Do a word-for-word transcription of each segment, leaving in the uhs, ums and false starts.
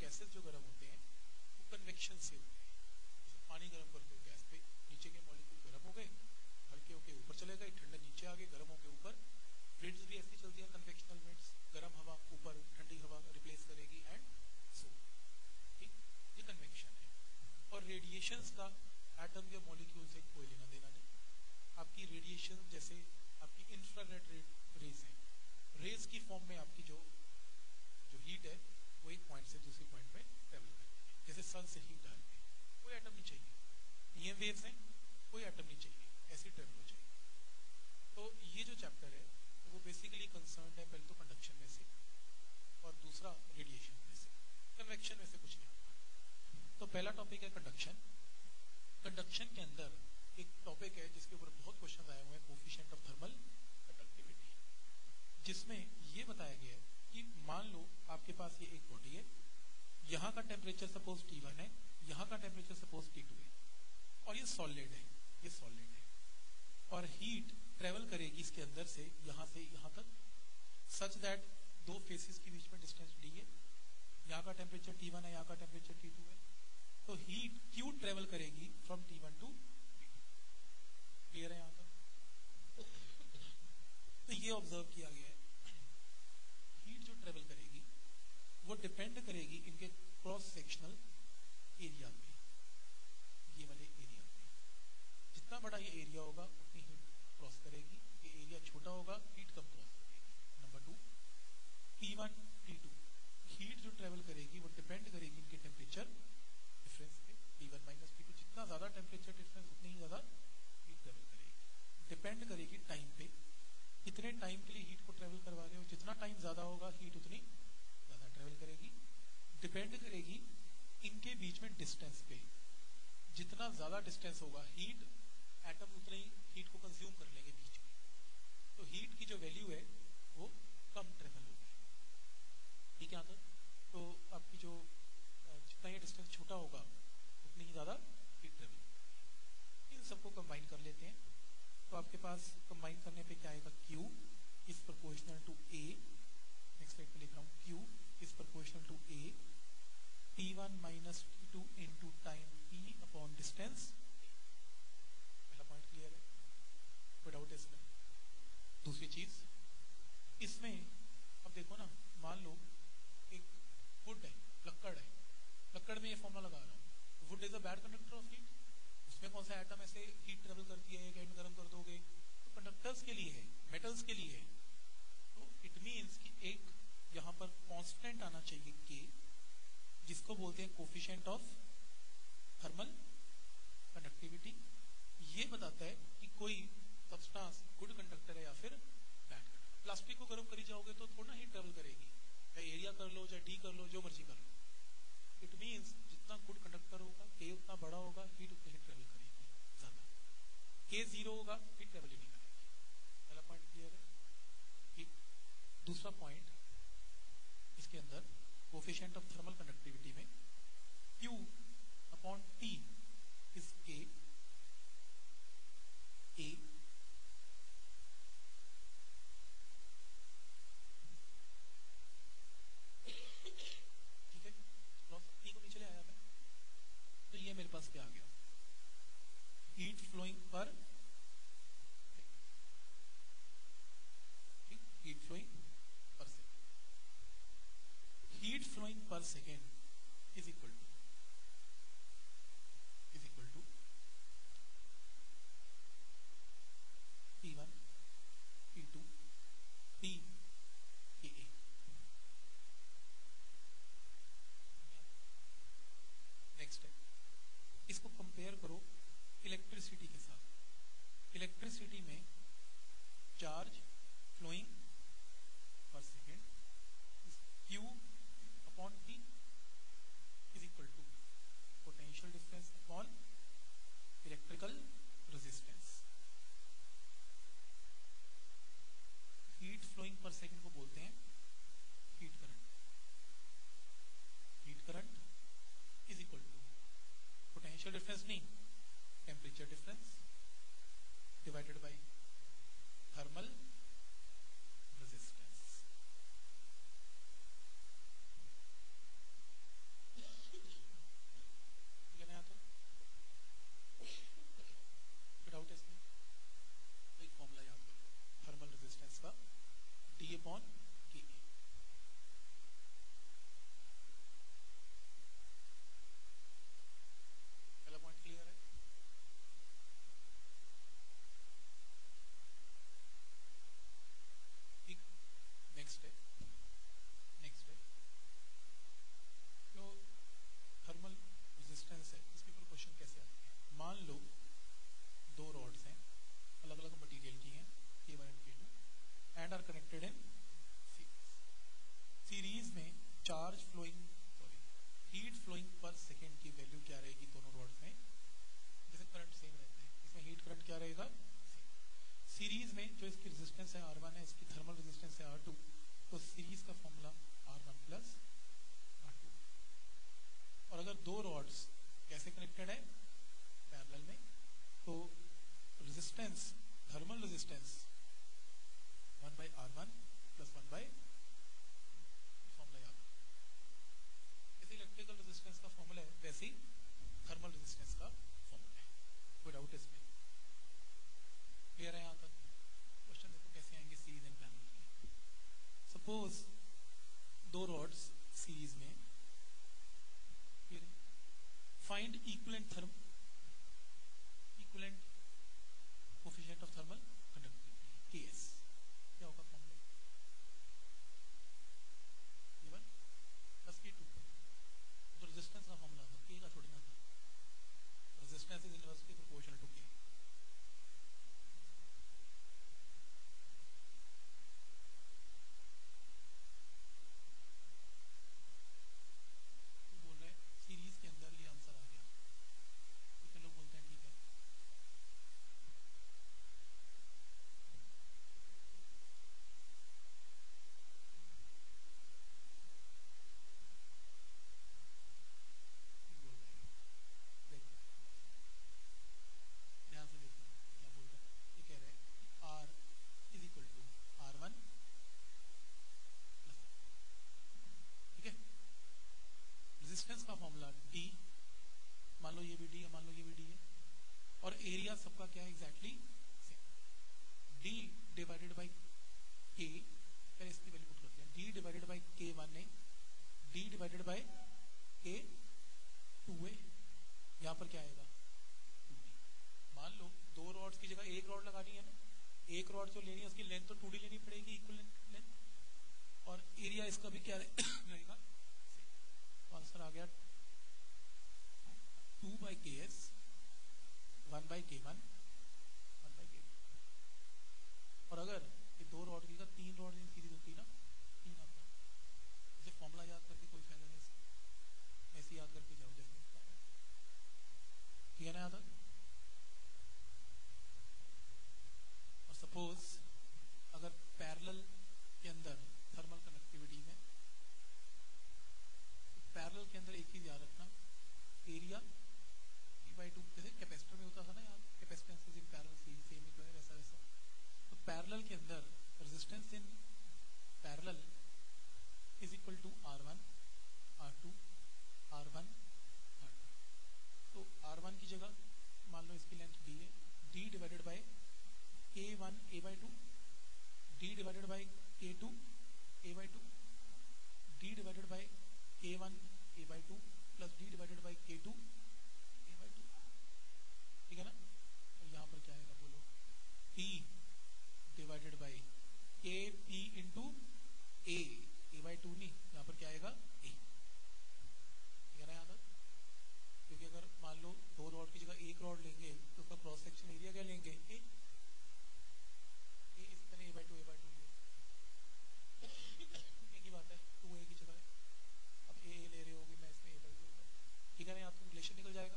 Gases जो गर्म होते हैं वो कन्वेक्शन से होते हैं। जैसे पानी गर्म करते हो गैस पे, नीचे के मॉलिक्यूल गर्म हो गए, हल्के होके ऊपर चले गए, ठंडे नीचे आ गए, गर्म होके ऊपर। विंड्स भी ऐसी चलती है, कन्वेक्शनल विंड्स, गर्म हवा ऊपर, ठंडी हवा रिप्लेस करेगी एंड सो, ठीक, ये कन्वेक्शन है। और रेडिएशंस का एटम या मॉलिक्यूल से कोई लेना देना नहीं। आपकी रेडिएशन जैसे आपकी इंफ्रारेड रेज है, रेज की फॉर्म में आपकी जो जो हीट है वो एक पॉइंट से दूसरे पॉइंट में ट्रेवल करती है। जैसे सन से हीट डालते हैं, कोई एटम नहीं चाहिए, ये वेव्स हैं, कोई एटम नहीं चाहिए, ऐसे ट्रेवल हो जाएगी। तो ये जो चैप्टर है तो वो बेसिकली कंसर्न है पहले तो कंडक्शन में से और दूसरा रेडिएशन में से, कन्वेक्शन में से कुछ नहीं आता। तो पहला टॉपिक है कंडक्शन। कंडक्शन के अंदर एक टॉपिक है जिसके ऊपर बहुत क्वेश्चन आए हुए हैं, कोफिशिएंट ऑफ थर्मल कंडक्टिविटी, जिसमें ये बताया गया है कि मान लो आपके पास ये एक बॉडी है, यहाँ का टेम्परेचर सपोज टी वन है, यहाँ का टेम्परेचर सपोज टी टू है, और ये सॉलिड है, ये सॉलिड है, और हीट ट्रेवल करेगी इसके अंदर से यहाँ से यहाँ तक, सच दैट दो फेसेस के बीच में डिस्टेंस डी है, यहाँ का टेम्परेचर टी वन है, यहाँ का टेम्परेचर टी टू है, तो हीट क्यू ट्रेवल करेगी from T one to T two. Clear है यहाँ तक? तो ये ऑब्जर्व किया गया है, हीट जो ट्रेवल करेगी वो डिपेंड करेगी इनके क्रॉस सेक्शनल एरिया पे, ये वाले एरिया पे। जितना बड़ा ये एरिया होगा उतनी हीट क्रॉस करेगी, ये एरिया छोटा होगा हीट कम क्रॉस करेगी। Number two, T one T two, heat जो ट्रेवल करेगी वो डिपेंड करेगी इनके टेम्परेचर डिफरेंस पे, T one minus T two, जितना ज्यादा टेम्परेचर डिफरेंस उतनी ही ज्यादा हीट ट्रेवल करेगी। डिपेंड करेगी टाइम पे, कितने टाइम के लिए हीट को ट्रेवल करवा रहे हो, जितना टाइम ज्यादा होगा हीट उतनी ज्यादा ट्रेवल करेगी। डिपेंड करेगी इनके बीच में डिस्टेंस पे, जितना ज्यादा डिस्टेंस होगा हीट एटम उतने ही हीट को कंज्यूम कर लेंगे बीच में, तो हीट की जो वैल्यू है वो कम ट्रेवल होगी। ठीक है यहाँ तक? तो आपकी जो जितना ये डिस्टेंस छोटा होगा उतनी ही ज्यादा हीट ट्रेवल होगी। इन सबको कंबाइन कर लेते हैं, तो आपके पास कंबाइन करने पे क्या आएगा, Q is proportional to A, next slide पे लिख रहा हूँ, Q is proportional to A, T one minus T two into time T upon distance. पहला पॉइंट क्लियर है, कोई डाउट है इसमें? दूसरी चीज इसमें अब देखो ना, मान लो एक वुड है, लक्कड़ है, लक्कड़ में ये फॉर्मूला लगा रहा हूँ, wood is a bad conductor of heat, उसमें कौन सा एटम ऐसे हीट ट्रेवल करती है, एक एंड गर्म कर दोगे, तो कंडक्टर्स के लिए है, मेटल्स के लिए है, तो इट मींस कि एक यहाँ पर कांस्टेंट आना चाहिए K, जिसको बोलते हैं कोफिशिएंट ऑफ थर्मल कंडक्टिविटी। ये बताता है कि कोई सब्सटेंस गुड कंडक्टर है या फिर बैड कंडक्टर। प्लास्टिक को गर्म करी जाओगे तो थोड़ा हीट ट्रेवल करेगी, चाहे एरिया कर लो चाहे डी कर लो, जो मर्जी कर लो। इट मींस जितना गुड कंडक्टर होगा K उतना बड़ा होगा, हीट उतनी ही ट्रेवल करेगी ज्यादा। K जीरो होगा, हीट ट्रेवल ही नहीं करेगी। पहला पॉइंट क्लियर है? ठीक। दूसरा पॉइंट इसके अंदर कोफिशिएंट ऑफ थर्मल कंडक्टिविटी में Q upon T is K, A ठीक है, T को नीचे ले आया मैं, तो ये मेरे पास क्या आ गया, हीट फ्लोइंग पर, ठीक, heat flowing per second, heat flowing per second is equal to is equal to T one T two T K A. Next है, इसको कंपेयर करो इलेक्ट्रिसिटी के साथ। इलेक्ट्रिसिटी में charge flowing per second Q upon T, suppose दो rods series में, find equivalent therm equivalent coefficient of thermal conductivity K S. क्या होगा formula? K one plus K two. तो रेजिस्टेंस का फॉर्मूला था, के का थोड़ी ना था। Resistance is inversely proportional to K. बोल रहे सीरीज के अंदर ये आंसर आ गया, कितने लोग बोलते हैं ठीक है? बोल रहे हैं, देखो ध्यान से देखो क्या बोल रहे हैं। ये कह रहे हैं R is equal to R one, ठीक है। रेजिस्टेंस का फॉर्मूला डी, मान लो ये भी डी है, मान लो ये भी डी है, और एरिया सबका क्या है exactly same, D divided by K. पहले इसकी वैल्यू पुट करते हैं, D divided by K one है, D divided by K two है। यहाँ पर क्या आएगा? Two D. मान लो दो रॉड्स की जगह एक रॉड लगानी है ना, एक रॉड जो लेनी है उसकी लेंथ तो टू डी लेनी पड़ेगी, इक्वल लेंथ, और एरिया इसका भी क्या रहेगा? तो आंसर आ गया two by K S one by K one one by K two. और अगर ये दो रॉड की जगह तीन रॉड सीरीज होती ना, तीन आता, इसे फॉर्मूला याद करके कोई फायदा नहीं, ऐसे याद करके जाओ जैसे ठीक है ना याद। और सपोज अगर पैरेलल के अंदर थर्मल कनेक्टिविटीज है, पैरेलल के अंदर एक चीज याद रखना, एरिया पी बाई टू, जैसे कैपेसिटर में होता था ना यार, capacitance is in parallel series, same ही तो है वैसा वैसा। तो पैरेलल के अंदर resistance in parallel is equal to R one R two R one R two. तो आर वन की जगह मान लो इसकी लेंथ डी है, D divided by K one A by two, D divided by K two A by two, D divided by K one A by two plus D divided by K two A by two, ठीक है ना। और यहाँ पर क्या आएगा बोलो? T divided by K P into A, A by two नहीं, यहाँ पर क्या आएगा? ए, ठीक है ना याद? क्योंकि अगर मान लो दो रॉड की जगह एक रॉड लेंगे तो उसका क्रॉस सेक्शन एरिया क्या लेंगे? ए, ए इस तरह A by two A by two एक ही बात है, टू ए की जगह है, अब ए ए ले रहे होगे, मैं इसमें ए बाई टू, ठीक है ना, यहाँ तो रिलेशन निकल जाएगा।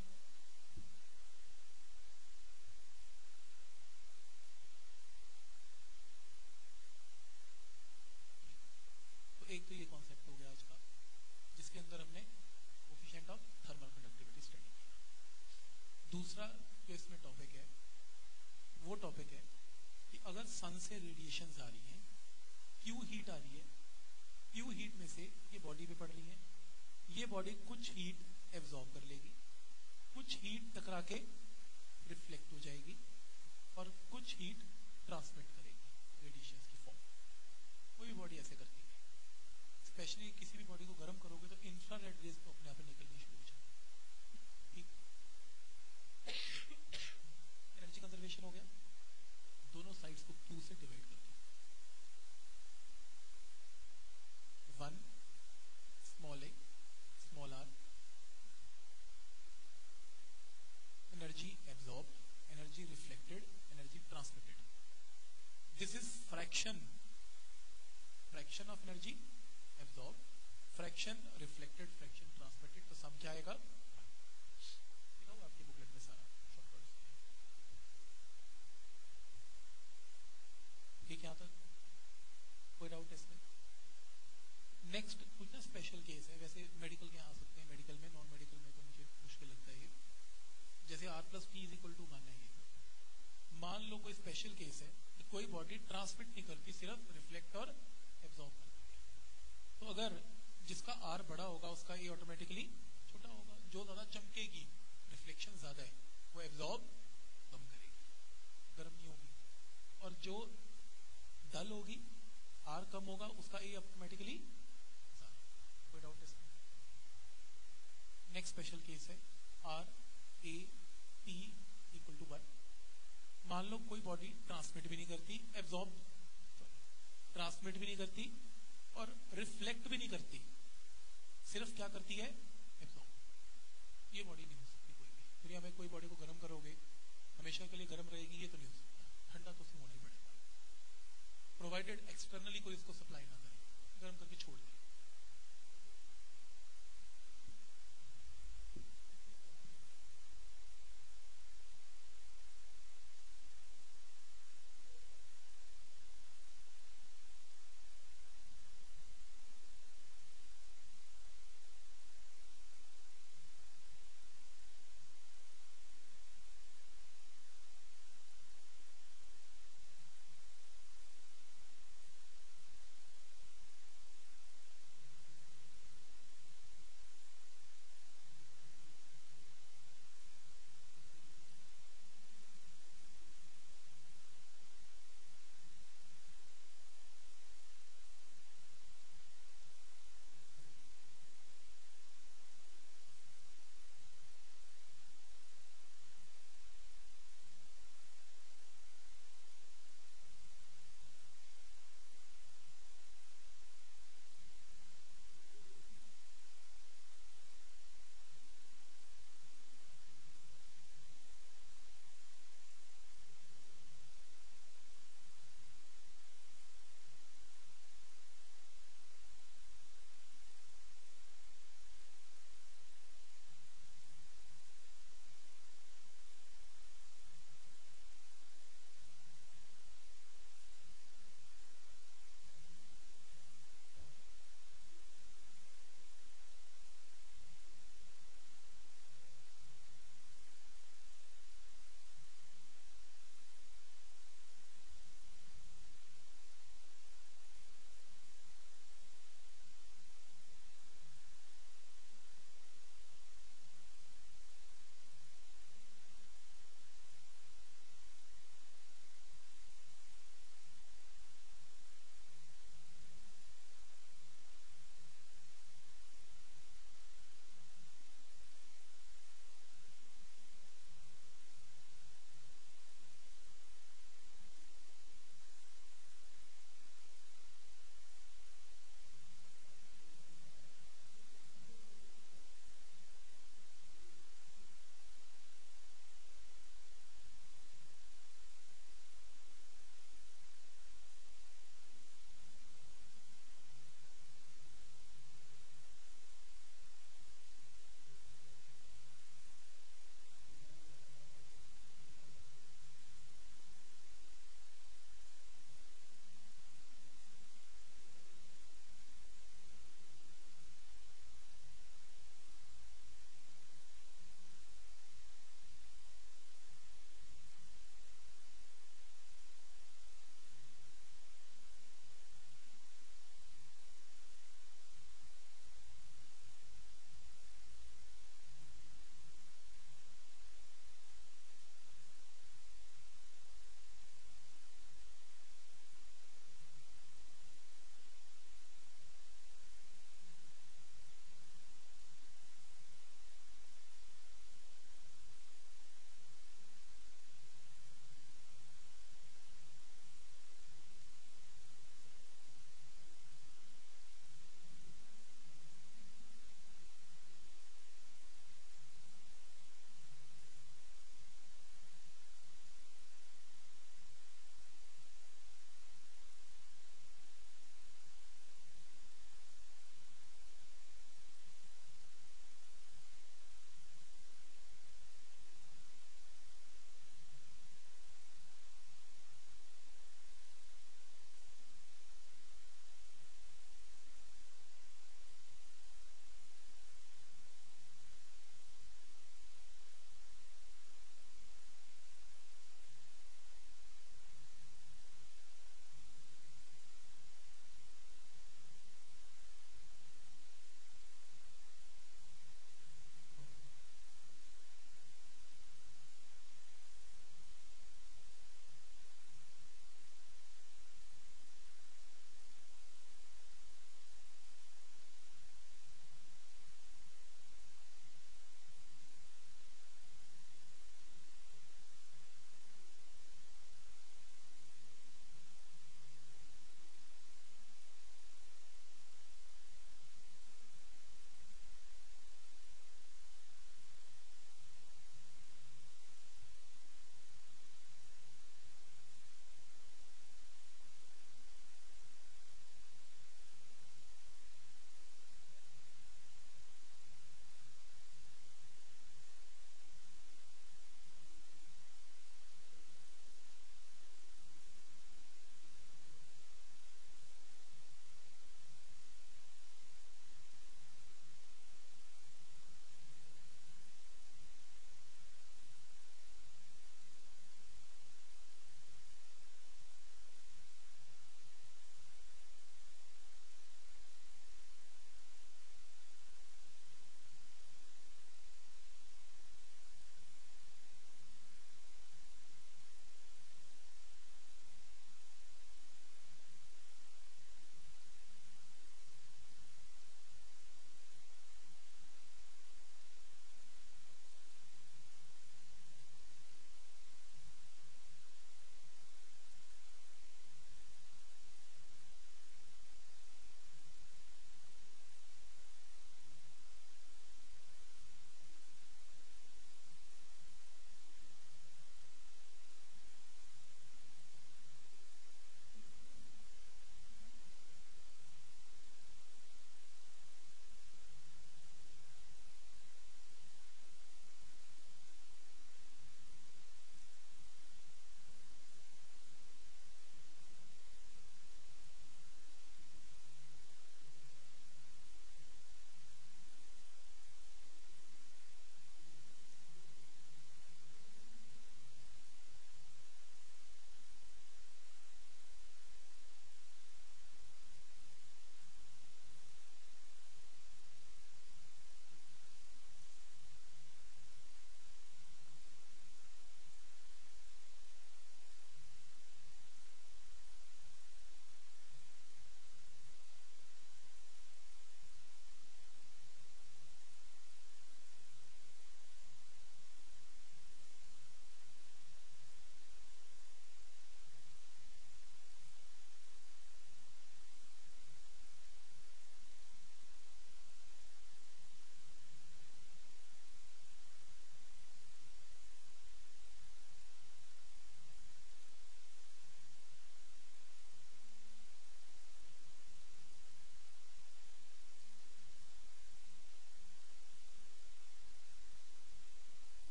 तो एक तो ये कॉन्सेप्ट हो गया आज का, जिसके अंदर हमने coefficient of thermal conductivity study किया। दूसरा जो इसमें टॉपिक है वो टॉपिक है कि अगर सन से रेडिएशंस आ रही हैं, क्यू हीट आ रही है, क्यू हीट में से ये बॉडी पे पड़ रही है, ये बॉडी कुछ हीट एब्जॉर्ब कर लेगी, कुछ हीट टकरा के रिफ्लेक्ट हो जाएगी, और कुछ हीट ट्रांसमिट करेगी रेडिएशंस की फॉर्म। कोई भी बॉडी ऐसे करती है, स्पेशली किसी भी बॉडी को गर्म करोगे तो इंफ्रारेड रेज तो अपने आप ही निकलनी शुरू हो जाएगी, ठीक। एनर्जी कंजर्वेशन हो गया। दोनों साइड्स को क्यू से डिवाइड कर दो, one small A small R, energy absorb, energy reflected, energy transmitted. This is fraction, fraction of energy absorb, fraction reflected, fraction transmitted. तो सम क्या आएगा? लिखा हुआ आपकी बुकलेट में सारा शॉर्टकट्स, ठीक है यहाँ तक? कोई डाउट है इसमें? नेक्स्ट कुछ ना स्पेशल केस है, वैसे मेडिकल के यहाँ आ सकते हैं, मेडिकल में, नॉन मेडिकल में तो मुझे मुश्किल लगता है ये। जैसे R plus T is equal to one है, ये मान लो कोई स्पेशल केस है कि कोई बॉडी ट्रांसमिट नहीं करती, सिर्फ रिफ्लेक्ट और एब्जॉर्ब करती है। तो अगर जिसका आर बड़ा होगा उसका ए ऑटोमेटिकली छोटा होगा, जो ज्यादा चमकेगी, रिफ्लेक्शन ज्यादा है, वो एब्जॉर्ब कम करेगी, गर्म नहीं होगी, और जो डल होगी, आर कम होगा उसका ए ऑटोमेटिकली, कोई डाउट इसमें? नेक्स्ट स्पेशल केस है R A T equal to one. मान लो कोई बॉडी ट्रांसमिट भी नहीं करती, एब्जॉर्ब ट्रांसमिट भी नहीं करती और रिफ्लेक्ट भी नहीं करती, सिर्फ क्या करती है, एब्जॉर्ब। ये बॉडी नहीं हो सकती कोई भी। दुनिया में कोई बॉडी को गर्म करोगे हमेशा के लिए गर्म रहेगी, ये तो नहीं हो सकता, ठंडा तो उसमें होना ही पड़ेगा, प्रोवाइडेड एक्सटर्नली कोई इसको सप्लाई ना करे, गर्म करके छोड़ दे।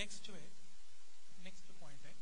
नेक्स्ट जो है, नेक्स्ट जो पॉइंट है,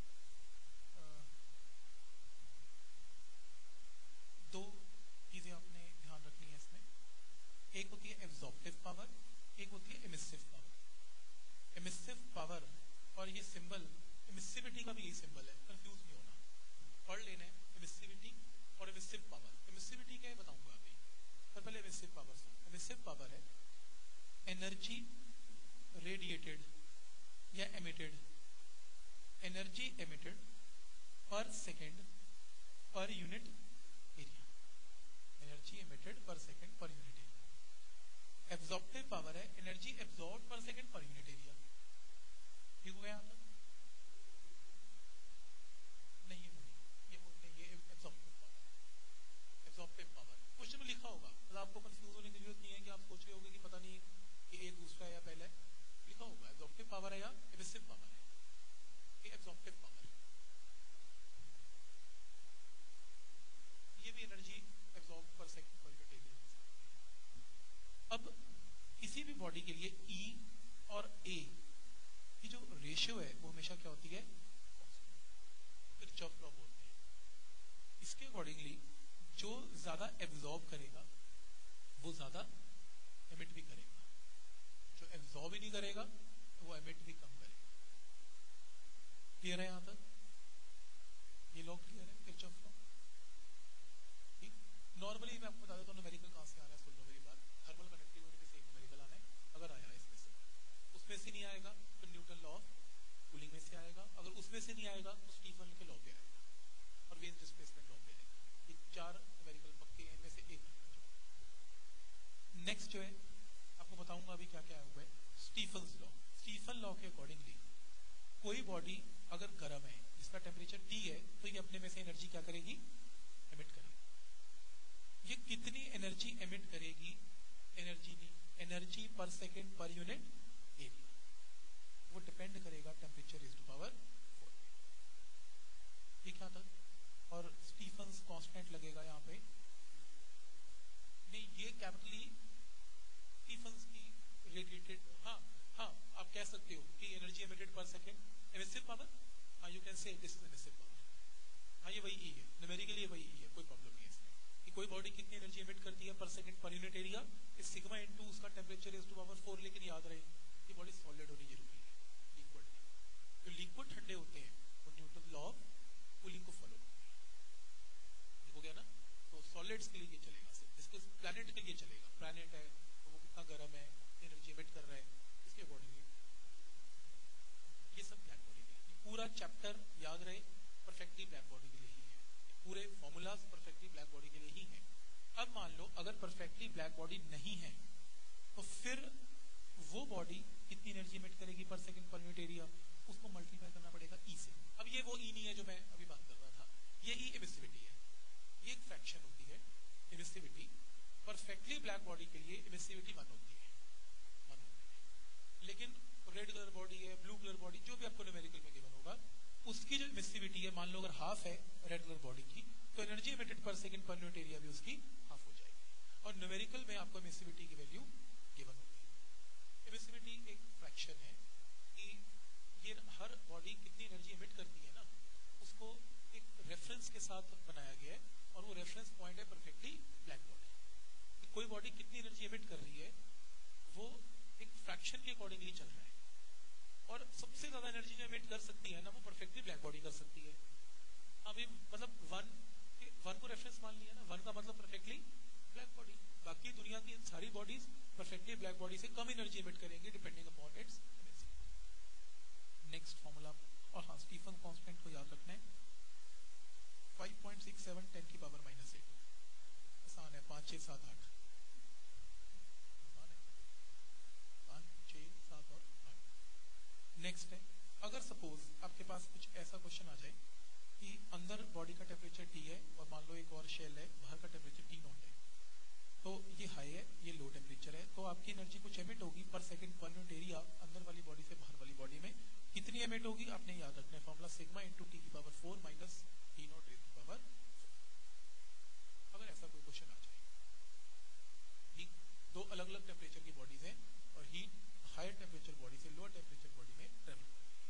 दो चीजें आपने ध्यान रखनी है इसमें। एक होती है एब्जॉर्प्टिव पावर, एक होती है एमिसिव पावर। एमिसिव पावर और ये सिंबल, एमिसिविटी का भी यही सिंबल है, कंफ्यूज नहीं होना, पढ़ लेना है एमिसिविटी और एमिसिव पावर। एमिसिविटी क्या है बताऊंगा अभी, पर पहले एमिसिव पावर सुनो। एमिसिव पावर है एनर्जी रेडिएटेड या emitted, energy emitted per second per unit area, energy emitted per second per unit area. Absorptive power है energy absorb per second per unit area. ठीक हो गया? नहीं ये बोलिए, ये बोलते हैं ये absorptive power. Absorptive power question में लिखा होगा, मतलब आपको कंफ्यूज होने की जरूरत नहीं है कि आप सोच रहे होंगे कि पता नहीं कि ये दूसरा है या पहला है। लिखा होगा एब्जॉर्प्टिव पावर है या एमिसिव पावर है। ये एब्जॉर्प्टिव पावर, ये भी energy absorb per second per unit area. अब किसी भी बॉडी के लिए ई और ए की जो रेशियो है वो हमेशा क्या होती है? किरचॉफ लॉ बोलते हैं। इसके अकॉर्डिंगली जो ज्यादा एब्जॉर्ब करेगा वो ज्यादा एमिट भी करेगा, जो एब्जॉर्ब ही नहीं करेगा वो एमिट भी कम करेगा। क्लियर है यहां तक? ये लॉ क्लियर है, किरचॉफ लॉ। नॉर्मली मैं आपको बता देता हूँ न्यूमेरिकल कहां से आ रहा है, सुन लो मेरी बात। थर्मल कंडक्टिविटी में से एक न्यूमेरिकल आना है, अगर आया है इसमें से, उसमें से नहीं आएगा तो न्यूटन लॉ ऑफ कूलिंग में से आएगा, अगर उसमें से नहीं आएगा तो स्टीफन के लॉ पे आएगा और वेन्स डिस्प्लेसमेंट लॉ पे आएगा। ये चार न्यूमेरिकल पक्के हैं, इनमें से एक। नेक्स्ट जो है आपको बताऊंगा अभी क्या क्या हुआ है, स्टीफन्स लॉ। स्टीफन लॉ के अकॉर्डिंगली कोई बॉडी अगर गर्म है, जिसका टेम्परेचर टी है, तो ये अपने में से एनर्जी क्या करेगी? एमिट करेगी। ये कितनी एनर्जी एमिट करेगी? एनर्जी नहीं, energy per second per unit area. वो डिपेंड करेगा temperature raised to power four. ठीक है तक? और स्टीफन्स कांस्टेंट लगेगा यहाँ पे नहीं, ये कैपिटली स्टीफन्स की रेडिएटेड, हाँ हाँ आप कह सकते हो कि energy emitted per second emissive power, हाँ you can say this is emissive power. हाँ ये वही ई है, न्यूमेरिकली ये वही ई है, कोई प्रॉब्लम नहीं है इसमें कि कोई बॉडी कितनी एनर्जी एमिट करती है per second per unit area, इस सिग्मा इनटू उसका temperature raised to power four. लेकिन याद रहे ये बॉडी सॉलिड होनी जरूरी है, लिक्विड नहीं। जो लिक्विड ठंडे होते हैं वो न्यूटन लॉ ऑफ कूलिंग को फॉलो करते हैं। ठीक हो गया ना? तो सॉलिड्स के लिए ये चलेगा, जिसके प्लैनेट के लिए चलेगा। प्लैनेट है तो वो कितना गर्म है, एनर्जी एमिट कर रहा है, इसके अकॉर्डिंगली ये सब ब्लैक बॉडी के लिए। पूरा चैप्टर याद रहे परफेक्टली ब्लैक बॉडी के लिए ही है, पूरे फॉर्मूलाज परफेक्टली ब्लैक बॉडी के लिए ही है। अब मान लो अगर परफेक्टली ब्लैक बॉडी नहीं है तो फिर वो बॉडी कितनी एनर्जी एमिट करेगी पर सेकंड पर यूनिट एरिया, उसको मल्टीप्लाई करना पड़ेगा ई से। अब ये वो ई नहीं है जो मैं अभी बात कर रहा था, ये ई एमिसिविटी है, ये एक फ्रैक्शन होती है एमिसिविटी। परफेक्टली ब्लैक बॉडी के लिए एमिसिविटी वन होती है, वन होती है। लेकिन रेड कलर बॉडी है, ब्लू कलर बॉडी, जो भी आपको न्यूमेरिकल में गिवन होगा, उसकी जो एमिसिविटी है, मान लो अगर हाफ है रेड कलर बॉडी की, तो energy emitted per second per unit area भी उसकी हाफ हो जाएगी। और न्यूमेरिकल में आपको एमिसिविटी की वैल्यू गिवन होगी। एमिसिविटी एक फ्रैक्शन है कि ये हर बॉडी कितनी एनर्जी एमिट करती है ना, उसको एक रेफरेंस के साथ बनाया गया है, और वो रेफरेंस पॉइंट है परफेक्टली ब्लैक बॉडी। कोई बॉडी कितनी एनर्जी एमिट कर रही है वो एक फ्रैक्शन के अकॉर्डिंगली चल रहा है, और सबसे ज्यादा एनर्जी जो एमिट कर सकती है ना वो परफेक्टली ब्लैक बॉडी कर सकती है। अभी मतलब वन वन को रेफरेंस मान लिया ना, वन का मतलब परफेक्टली ब्लैक बॉडी। बाकी दुनिया की सारी बॉडीज परफेक्टली ब्लैक बॉडी से कम एनर्जी एमिट करेंगे depending upon its emissivity. Next formula, और हाँ स्टीफन कांस्टेंट को याद रखना है, five point six seven ten की पावर माइनस एट। आसान है, पाँच छः सात आठ, आसान है, पाँच छः सात और आठ। नेक्स्ट है, अगर सपोज आपके पास कुछ ऐसा क्वेश्चन आ जाए कि अंदर बॉडी का टेम्परेचर टी है और मान लो एक और शेल है, बाहर का टेम्परेचर टी नॉट है, तो ये हाई है, ये लो टेम्परेचर है, तो आपकी एनर्जी कुछ एमिट होगी पर सेकंड पर यूनिट एरिया अंदर वाली बॉडी से बाहर वाली बॉडी में कितनी एमिट होगी आपने याद रखना है, फॉर्मूला सिग्मा इनटू टी की power four minus T naught raise to power. अगर ऐसा कोई क्वेश्चन आ जाए, ठीक, दो अलग अलग टेम्परेचर की बॉडीज हैं और हीट हायर टेम्परेचर बॉडी से लोअर टेम्परेचर बॉडी में ट्रेवल कर रही है,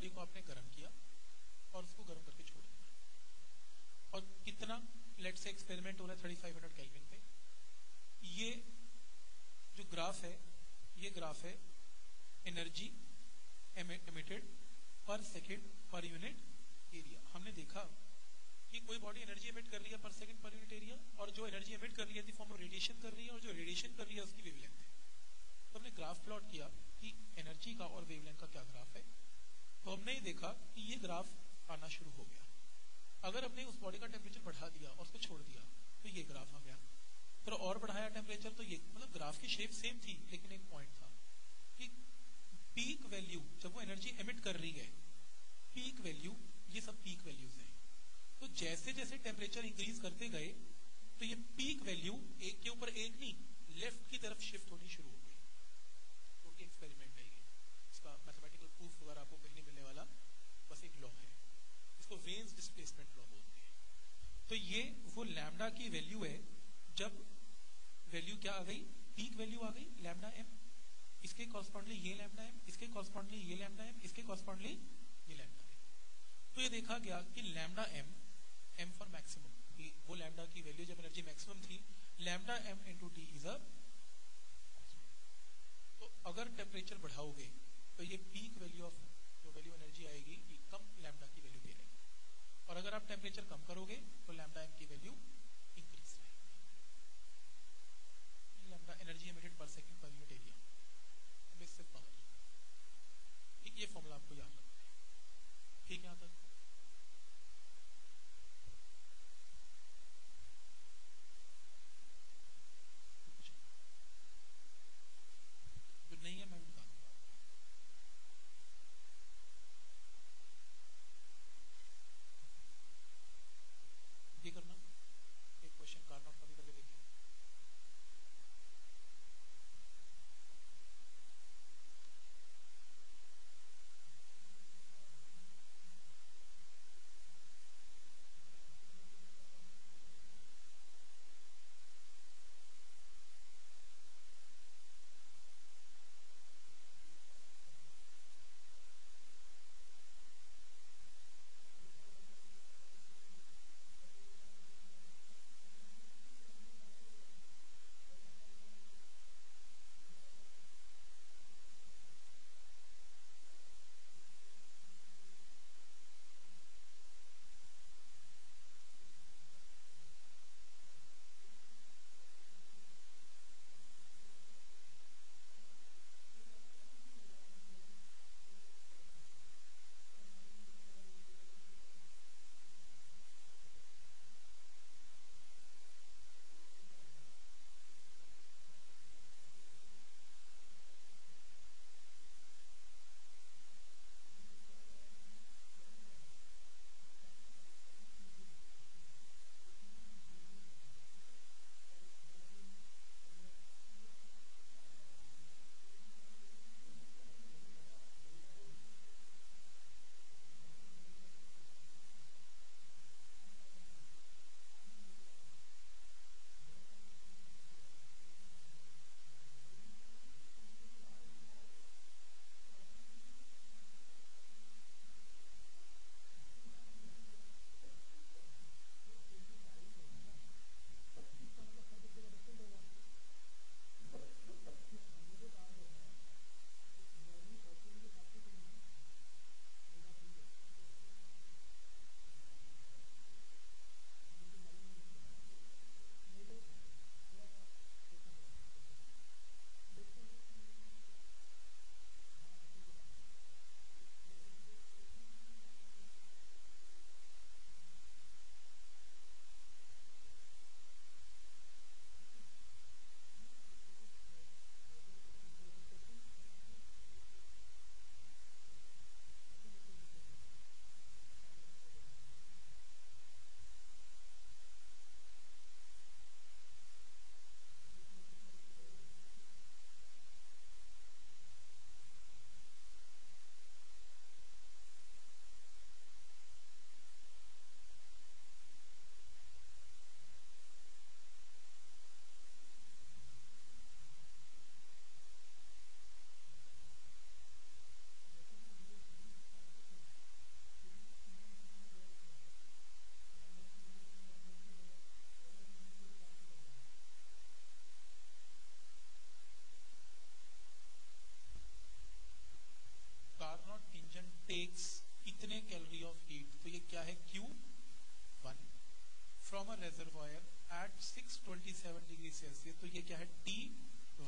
बॉडी को आपने गर्म किया और उसको गर्म करके छोड़ दिया। और कितना, लेट से एक्सपेरिमेंट हो रहा है थर्टी फाइव हंड्रेड केल्विन पे। ये जो ग्राफ है, ये ग्राफ है energy emitted per second per unit area. हमने देखा कि कोई बॉडी एनर्जी एमिट कर रही है per second per unit area, और जो एनर्जी एमिट कर रही है इन फॉर्म ऑफ रेडिएशन कर रही है, और जो रेडिएशन कर रही है उसकी वेवलेंथ है। तो हमने ग्राफ प्लॉट किया कि एनर्जी का और वेवलेंथ का क्या ग्राफ है। तो हमने ये देखा कि ये ग्राफ आना शुरू हो गया। अगर हमने उस बॉडी का टेम्परेचर बढ़ा दिया और उसको छोड़ दिया तो ये ग्राफ आ गया। फिर और बढ़ाया टेम्परेचर तो ये, मतलब ग्राफ की शेप सेम थी, लेकिन एक पॉइंट था कि पीक वैल्यू जब वो एनर्जी एमिट कर रही है, पीक वैल्यू, ये सब पीक वैल्यूज हैं। तो जैसे जैसे टेम्परेचर इंक्रीज करते गए तो ये पीक वैल्यू एक के ऊपर एक नहीं, लेफ्ट की तरफ शिफ्ट होनी शुरू हो गई। तो एक एक्सपेरिमेंट है ये, इसका मैथमेटिकल प्रूफ वगैरह आपको कहीं नहीं मिलने वाला, बस एक लॉ है, इसको वेन्स डिस्प्लेसमेंट लॉ बोलते हैं। तो ये वो लैम्डा की वैल्यू है, जब वैल्यू क्या आ गई, पीक वैल्यू आ गई लैम्डा एम, इसके कॉरस्पॉन्डली ये लैम्डा एम, इसके कॉरस्पॉन्डली ये लैम्डा एम, इसके कॉरस्पॉन्डली ये लैम्डा एम। तो ये देखा गया कि lambda M, M for maximum, वो लैम्डा की वैल्यू जब एनर्जी मैक्सिमम थी, lambda M into T is a. तो अगर टेम्परेचर बढ़ाओगे तो ये पीक वैल्यू ऑफ जो वैल्यू एनर्जी आएगी ये कम लैम्डा की वैल्यू दे रहेगी, और अगर आप टेम्परेचर कम करोगे तो लैम्डा एम की वैल्यू इंक्रीज रहेगी। Lambda energy emitted per second per unit area, emissive power. ये फॉर्मूला आपको याद रखना है, ठीक है? यहाँ तक जो नहीं है मैं बता दूंगा। ये करना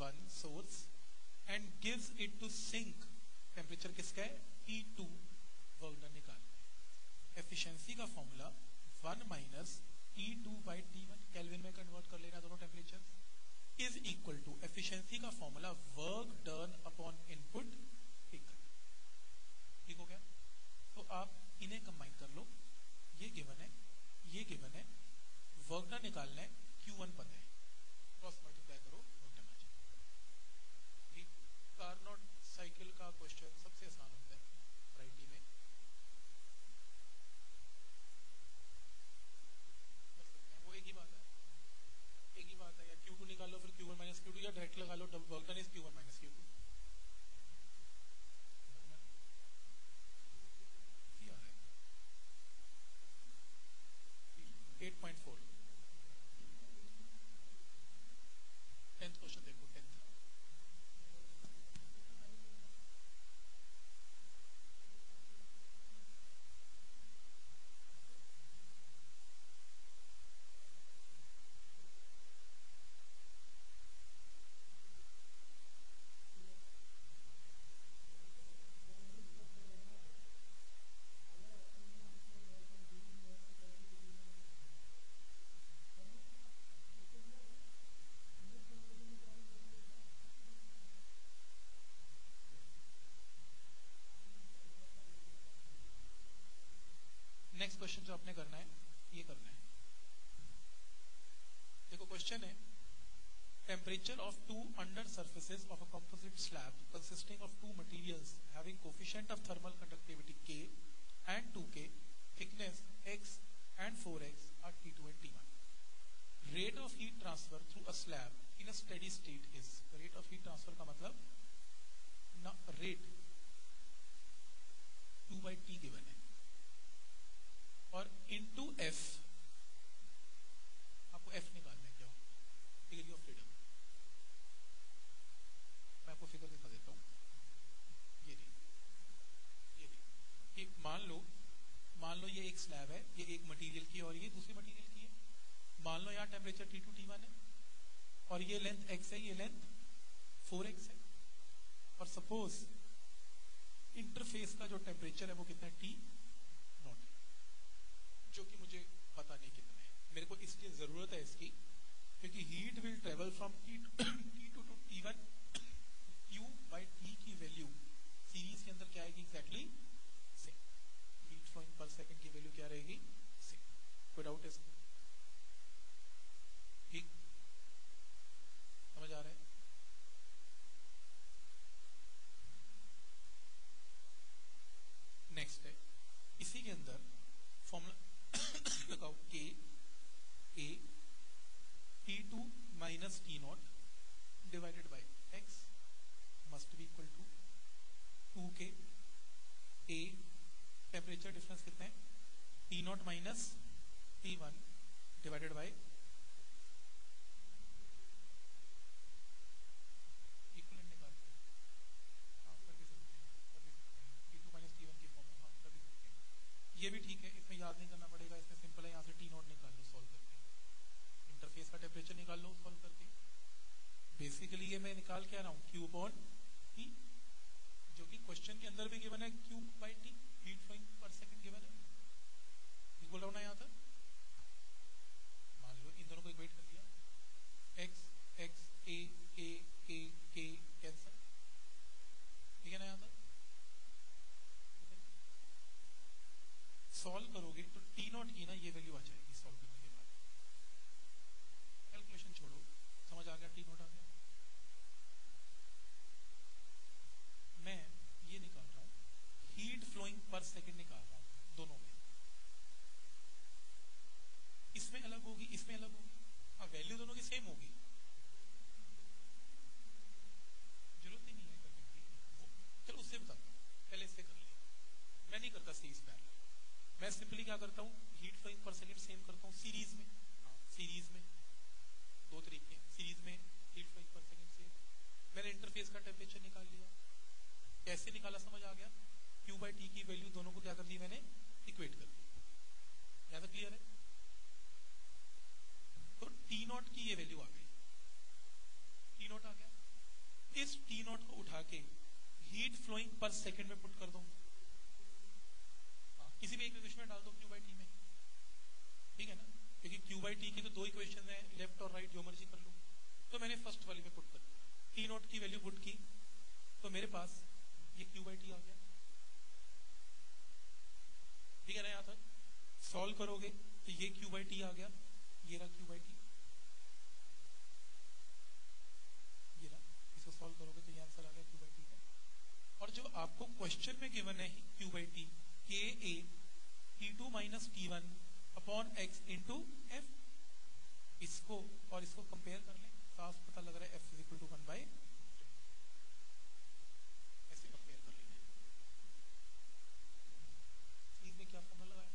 one source and gives it to sink, temperature किसका है टी टू, वर्क डन निकालना है। एफिशिएंसी का formula one minus T two by T one, Kelvin में कन्वर्ट कर लेना दोनों temperature, is equal to efficiency का formula work done upon input, ठीक ठीक हो गया। तो आप इन्हें कंबाइन कर लो, ये गिवन है ये गिवन है, वर्क डन निकालना है, क्यू वन पता है, क्रॉस मल्टीप्लाई करो वर्क डन आ जाएगा। ठीक, कार्नोट साइकिल का क्वेश्चन सबसे आसान होता है वैरायटी में, कर सकते हैं, वो एक ही बात है, एक ही बात है, या क्यू टू निकाल लो फिर Q one minus Q two, या डायरेक्ट लगा लो work done is Q one minus Q two. Eight point four, tenth question देखो, टेंथ नेक्स्ट क्वेश्चन जो आपने करना है ये करना है, देखो क्वेश्चन है temperature of two under surfaces of a composite slab consisting of two materials having coefficient of thermal conductivity K and two K, thickness X and four X are T two and T one. Rate of heat transfer through a slab in a steady state is, rate of heat transfer का मतलब ना rate two by T given है और into F, आपको F निकालना है, क्या degree of freedom, मैं आपको फिगर दिखा देता हूँ, ये देखिए ये देखिए, मान लो मान लो ये एक स्लैब है, ये एक मटेरियल की और ये दूसरी मटेरियल की है, मान लो यहाँ temperature T two T one है और ये लेंथ X है, ये लेंथ फोर एक्स है, और सपोज इंटरफेस का जो टेम्परेचर है वो कितना है T नॉट है, जो कि मुझे पता नहीं कितना है, मेरे को इसलिए जरूरत है इसकी क्योंकि heat will travel from T two to T one, Q by T की वैल्यू सीरीज के अंदर क्या आएगी exactly same, heat flowing per second की वैल्यू क्या रहेगी सेम, कोई डाउट है इसमें, ठीक समझ आ रहा है। नेक्स्ट है इसी के अंदर फॉर्मूला लगाओ K A T two minus T naught divided by X must be equal to two K A, temperature difference कितना है T naught minus T one divided by equivalent निकालते हैं, आप कर भी सकते हैं कर भी सकते हैं T two minus T one की फॉर्म में, हाँ कर भी सकते हैं, ये भी ठीक है, इसमें याद नहीं करना पड़ेगा, इसमें सिंपल है, यहाँ से T नॉट निकाल लो सॉल्व करके, इंटरफेस का टेम्परेचर निकाल लो सॉल्व करके, बेसिकली ये मैं निकाल के आ रहा हूँ Q अपॉन T, जो कि क्वेश्चन के अंदर भी गिवन है Q by T, heat flowing per second given है, ठीक बोल रहा हूँ ना यहाँ तक। मान लो इन दोनों को इक्वेट कर लिया, X X A A A K cancel, ठीक है ना यहाँ तक, सॉल्व करोगे तो T नॉट की ना ये वैल्यू आ जाएगी सॉल्व करने के बाद, कैलकुलेशन छोड़ो, समझ आ गया, T नॉट आ गया। मैं ये निकाल रहा हूं हीट फ्लोइंग पर सेकंड निकाल रहा हूं दोनों में, इसमें अलग होगी इसमें अलग होगी, हाँ वैल्यू दोनों की सेम होगी, जरूरत ही नहीं है करने की, वो चलो उससे बताता हूँ, पहले इससे कर लिया, मैं नहीं करता सीरीज पैरेलल, मैं सिंपली क्या करता हूँ heat flowing per second same करता हूँ सीरीज में, हाँ सीरीज में दो तरीके, सीरीज में heat flowing per second same, मैंने इंटरफेस का टेम्परेचर निकाल लिया, कैसे निकाला समझ आ गया, Q बाई T की वैल्यू दोनों को क्या कर दी मैंने इक्वेट कर दी, यहाँ तक क्लियर है। तो T नॉट की ये वैल्यू आ गई, T नॉट आ गया, पर सेकंड में पुट कर दो, किसी भी एक इक्वेशन में डाल दो क्यू बाई टी में, ठीक है ना, क्योंकि क्यू बाई टी की तो दो इक्वेशन है, लेफ्ट और राइट जो मर्जी कर लो। तो मैंने फर्स्ट वाली में पुट कर दिया, टी नोट की वैल्यू पुट की, तो मेरे पास ये क्यू बाई टी आ गया, ठीक है ना। यहाँ तक सॉल्व करोगे तो ये क्यू बाई टी आ गया, ये रहा क्यू बाई टी, ये रहा, इसको सॉल्व करोगे तो ये आंसर आ गया क्यू बाई टी का। और जो आपको क्वेश्चन में गिवन है Q by T, K A T two minus T one upon X into F, इसको और इसको कंपेयर कर लें, साफ पता लग रहा है F is equal to one by, ऐसे कंपेयर कर लेंगे। चीज में क्या फॉर्मूला लगाया,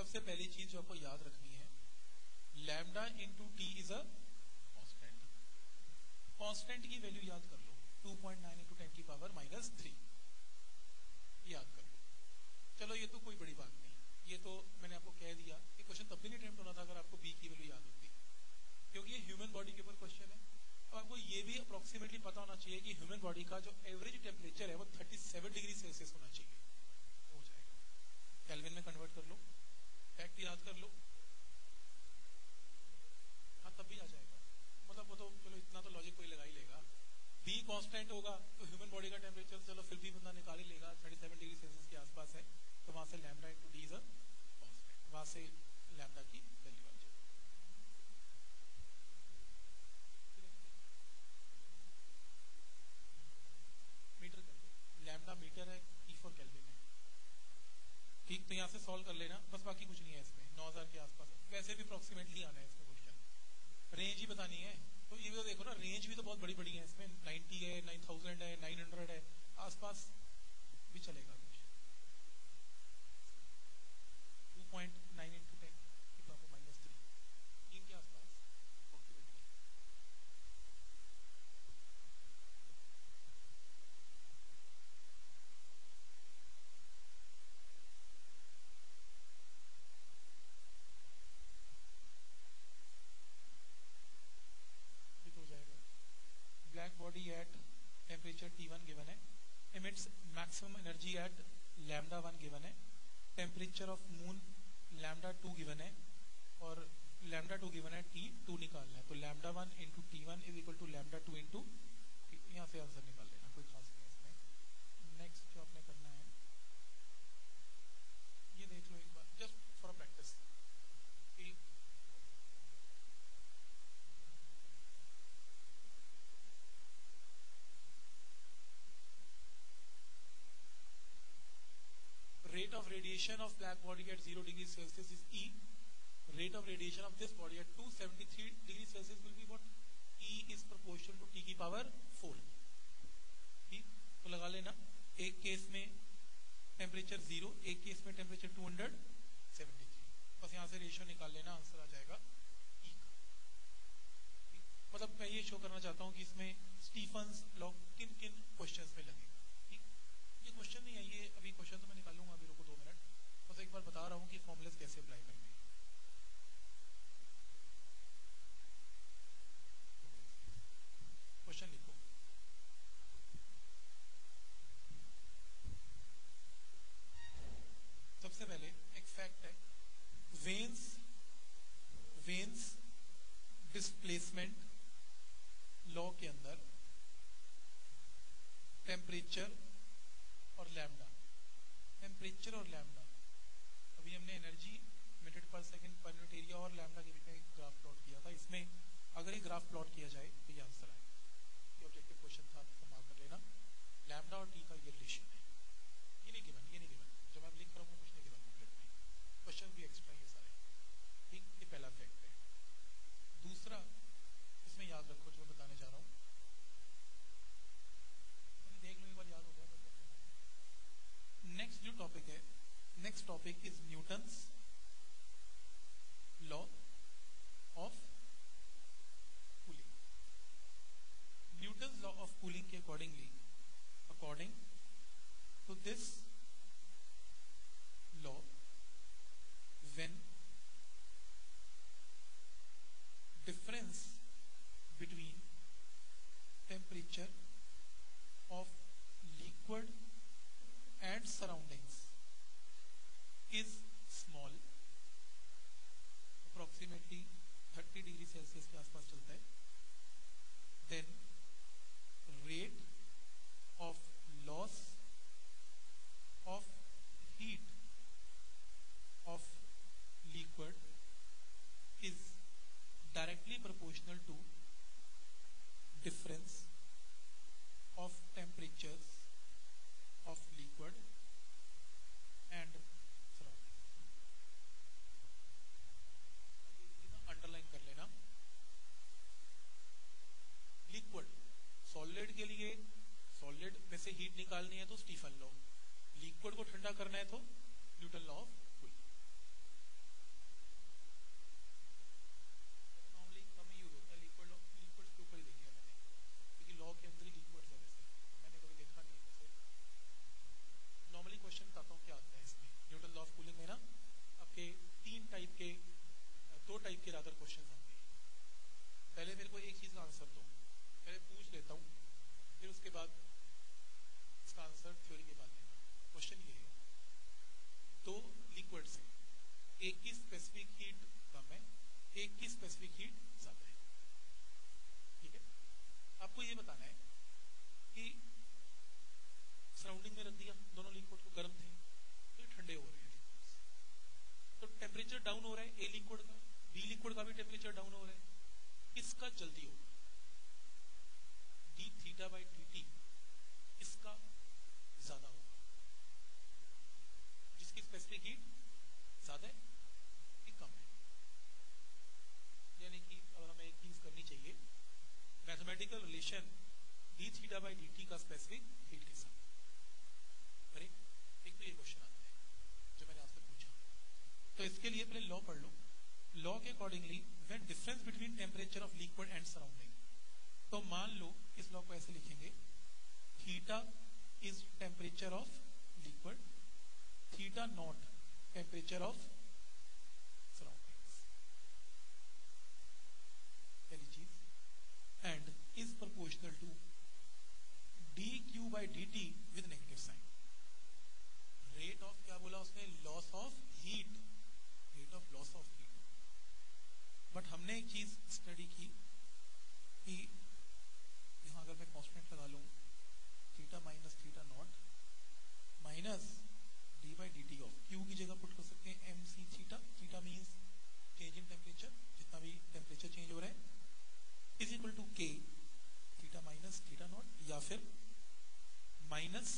सबसे पहली चीज जो आपको याद रखनी है, lambda into T is a constant. Constant की वैल्यू याद कर लो, two point nine into ten की पावर माइनस थ्री, याद कर लो। चलो ये तो कोई बड़ी बात नहीं, ये तो मैंने आपको कह दिया। ये क्वेश्चन तब भी नहीं अटेम्प्ट होना था अगर आपको बी की वैल्यू याद होती, क्योंकि ये ह्यूमन बॉडी के ऊपर क्वेश्चन है। और आपको ये भी अप्रोक्सीमेटली पता होना चाहिए कि ह्यूमन बॉडी का जो एवरेज टेम्परेचर है वो थर्टी सेवन डिग्री सेल्सियस होना चाहिए। हो जाएगा, केल्विन में कन्वर्ट कर लो, फैक्ट याद कर लो, हाँ तब भी आ जाएगा। मतलब वो तो चलो इतना तो लॉजिक कोई लगा ही लेगा। बी कांस्टेंट होगा तो ह्यूमन बॉडी का टेम्परेचर चलो फिर भी बंदा निकाल ही लेगा, थर्टी सेवन डिग्री सेल्सियस के आसपास है, तो वहां से lambda into D is a constant, वहां से लैम्डा की वैल्यू आ जाएगी। मीटर कर दो, लैम्डा मीटर है, ई फॉर केल्विन है, ठीक। तो यहाँ से सॉल्व कर लेना बस, बाकी कुछ नहीं है इसमें, नौ हज़ार के आसपास है। वैसे भी अप्रोक्सीमेटली आना है इसमें क्वेश्चन, रेंज ही बतानी है। तो ये भी तो देखो ना, रेंज भी तो बहुत बड़ी बड़ी है इसमें, नाइन्टी है, नाइन थाउजेंड है, नाइन हंड्रेड है, आसपास भी चलेगा कुछ। Two point nine into ten की पावर माइनस थ्री, तीन के आसपास अप्रोक्सीमेटली। ये तो हो जाएगा। Black body at temperature T one given है, emits maximum energy at lambda one given है, temperature of moon lambda two given है, और लैम्डा टू गिवन है, टी टू निकालना है। तो lambda one into T one is equal to lambda two into, यहाँ से आंसर निकाल लेना, कोई खास नहीं है इसमें। नेक्स्ट जो आपने करना है ये देख लो एक बार, just for practice. Rate of radiation of black body at zero degrees Celsius is E. Rate of radiation of this body at two hundred seventy-three degrees Celsius will be what? E is proportional to T की power four. ठीक, तो लगा लेना। एक case में temperature zero, एक case में temperature two hundred seventy three. बस यहाँ से रेशियो निकाल लेना, आंसर आ जाएगा E का। मतलब मैं ये शो करना चाहता हूँ कि इसमें स्टीफन्स लॉ किन किन क्वेश्चंस में लगेगा। ये क्वेश्चन नहीं है ये, अभी क्वेश्चन तो मैं निकालूंगा, अभी रुको दो मिनट। बस एक बार बता रहा हूँ कि फॉर्मूलेस कैसे अप्लाई करने हैं। क्वेश्चन लिखो, सबसे पहले एक फैक्ट है, वेन्स वेन्स डिस्प्लेसमेंट लॉ के अंदर टेम्परेचर और लैम्डा, टेम्परेचर और लैम्डा, अभी हमने energy metre per second per unit area और लैम्डा के बीच में एक ग्राफ प्लॉट किया था। इसमें अगर ये ग्राफ प्लॉट किया जाए तो ये आंसर आएगा। ये ऑब्जेक्टिव क्वेश्चन था, इस्तेमाल कर लेना। लैम्डा और टी का ये रिलेशन है, ये नहीं गिवन, ये नहीं गिवन, जो मैं लिख रहा हूँ कुछ नहीं गिवन बुकलेट में, क्वेश्चन भी एक्स्ट्रा ये सारे। ठीक, ये पहला फैक्ट है। दूसरा इसमें याद रखो जो मैं बताने जा रहा हूँ, देख लो एक बार, याद हो गया। नेक्स्ट जो टॉपिक है, next topic is Newton's law of cooling. Newton's law of cooling के accordingly, according to this law, when difference between temperature of liquid and surroundings is small, approximately thirty degree Celsius के आसपास चलता है, then rate of loss of heat of liquid is directly proportional to difference of temperatures of liquid and surrounding। Underline कर लेना, liquid solid के लिए, solid में से हीट निकालनी है तो स्टीफन लॉ, लिक्विड को ठंडा करना है तो न्यूटन लॉ ऑफ कूलिंग। जल्दी होगा, D theta by D T इसका ज्यादा होगा, जिसकी स्पेसिफिक हीट ज्यादा है कि कम है। यानी कि अब हमें एक चीज करनी चाहिए, mathematical relation D theta by D T का स्पेसिफिक हीट के साथ। अरे एक तो ये क्वेश्चन आता है जो मैंने आपसे पूछा, तो इसके लिए पहले लॉ पढ़ लो। लॉ के accordingly when difference between temperature of liquid and surrounding, तो मान लो इस लॉ को ऐसे लिखेंगे, theta is temperature of liquid, theta naught temperature of surroundings, पहली चीज, and is proportional to D Q by D T with negative sign. Rate of क्या बोला उसने, loss of heat, rate of loss of heat. But हमने एक चीज study की कि यहां अगर मैं कांस्टेंट लगा लूं, theta minus theta naught minus D by D T of Q की जगह पुट कर सकते हैं M C theta, theta means change in temperature, जितना भी टेम्परेचर चेंज हो रहा है, is equal to K theta minus theta naught, या फिर माइनस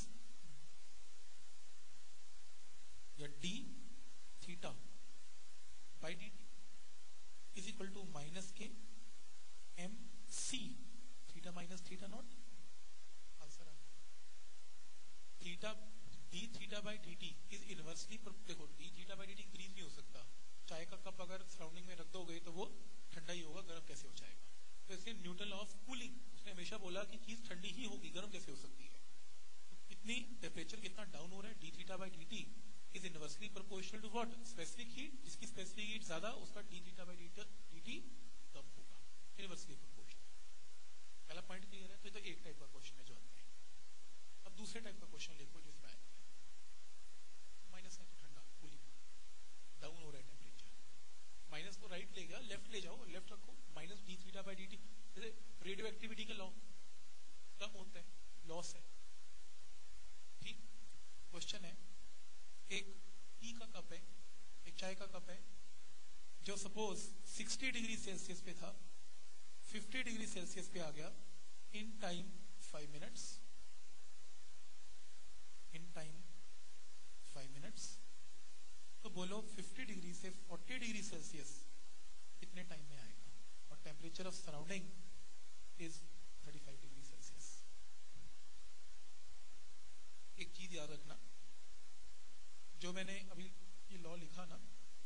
या D theta by D T is equal to minus के M C theta minus theta naught. Answer theta D theta by D T is inversely, देखो D theta by D T increase नहीं हो सकता, चाय का cup अगर surrounding में रख दोगे तो वो ठंडा ही होगा, गर्म कैसे हो जाएगा। तो इसलिए न्यूटन लॉ ऑफ कूलिंग, उसने हमेशा बोला कि चीज ठंडी ही होगी, गर्म कैसे हो सकती है। तो कितनी टेम्परेचर कितना डाउन हो रहा है, D theta by D T is inversely proportional to what, specific heat, जिसकी स्पेसिफिक हीट ज्यादा उसका D theta by D T कम होगा, इनवर्सली प्रोपोर्शनल। पहला पॉइंट क्लियर है। तो ये तो एक टाइप का क्वेश्चन है जो आते हैं। अब दूसरे टाइप का क्वेश्चन लिखो जिसमें आएगा माइनस है तो ठंडा, कूलिंग, डाउन हो रहा है टेम्परेचर, माइनस को राइट ले गया, लेफ्ट ले जाओ, लेफ्ट रखो, minus D theta by D T, जैसे रेडियो एक्टिविटी का लॉ कम होता है, लॉस है, ठीक। क्वेश्चन है, एक टी का कप है, एक चाय का कप है, जो सपोज साठ डिग्री सेल्सियस पे था, पचास डिग्री सेल्सियस पे आ गया in time five minutes, in time five minutes. तो बोलो पचास डिग्री से चालीस डिग्री सेल्सियस कितने टाइम में आएगा, और टेम्परेचर ऑफ सराउंडिंग इज पैंतीस डिग्री सेल्सियस। एक चीज याद रखना, जो मैंने अभी ये लॉ लिखा ना,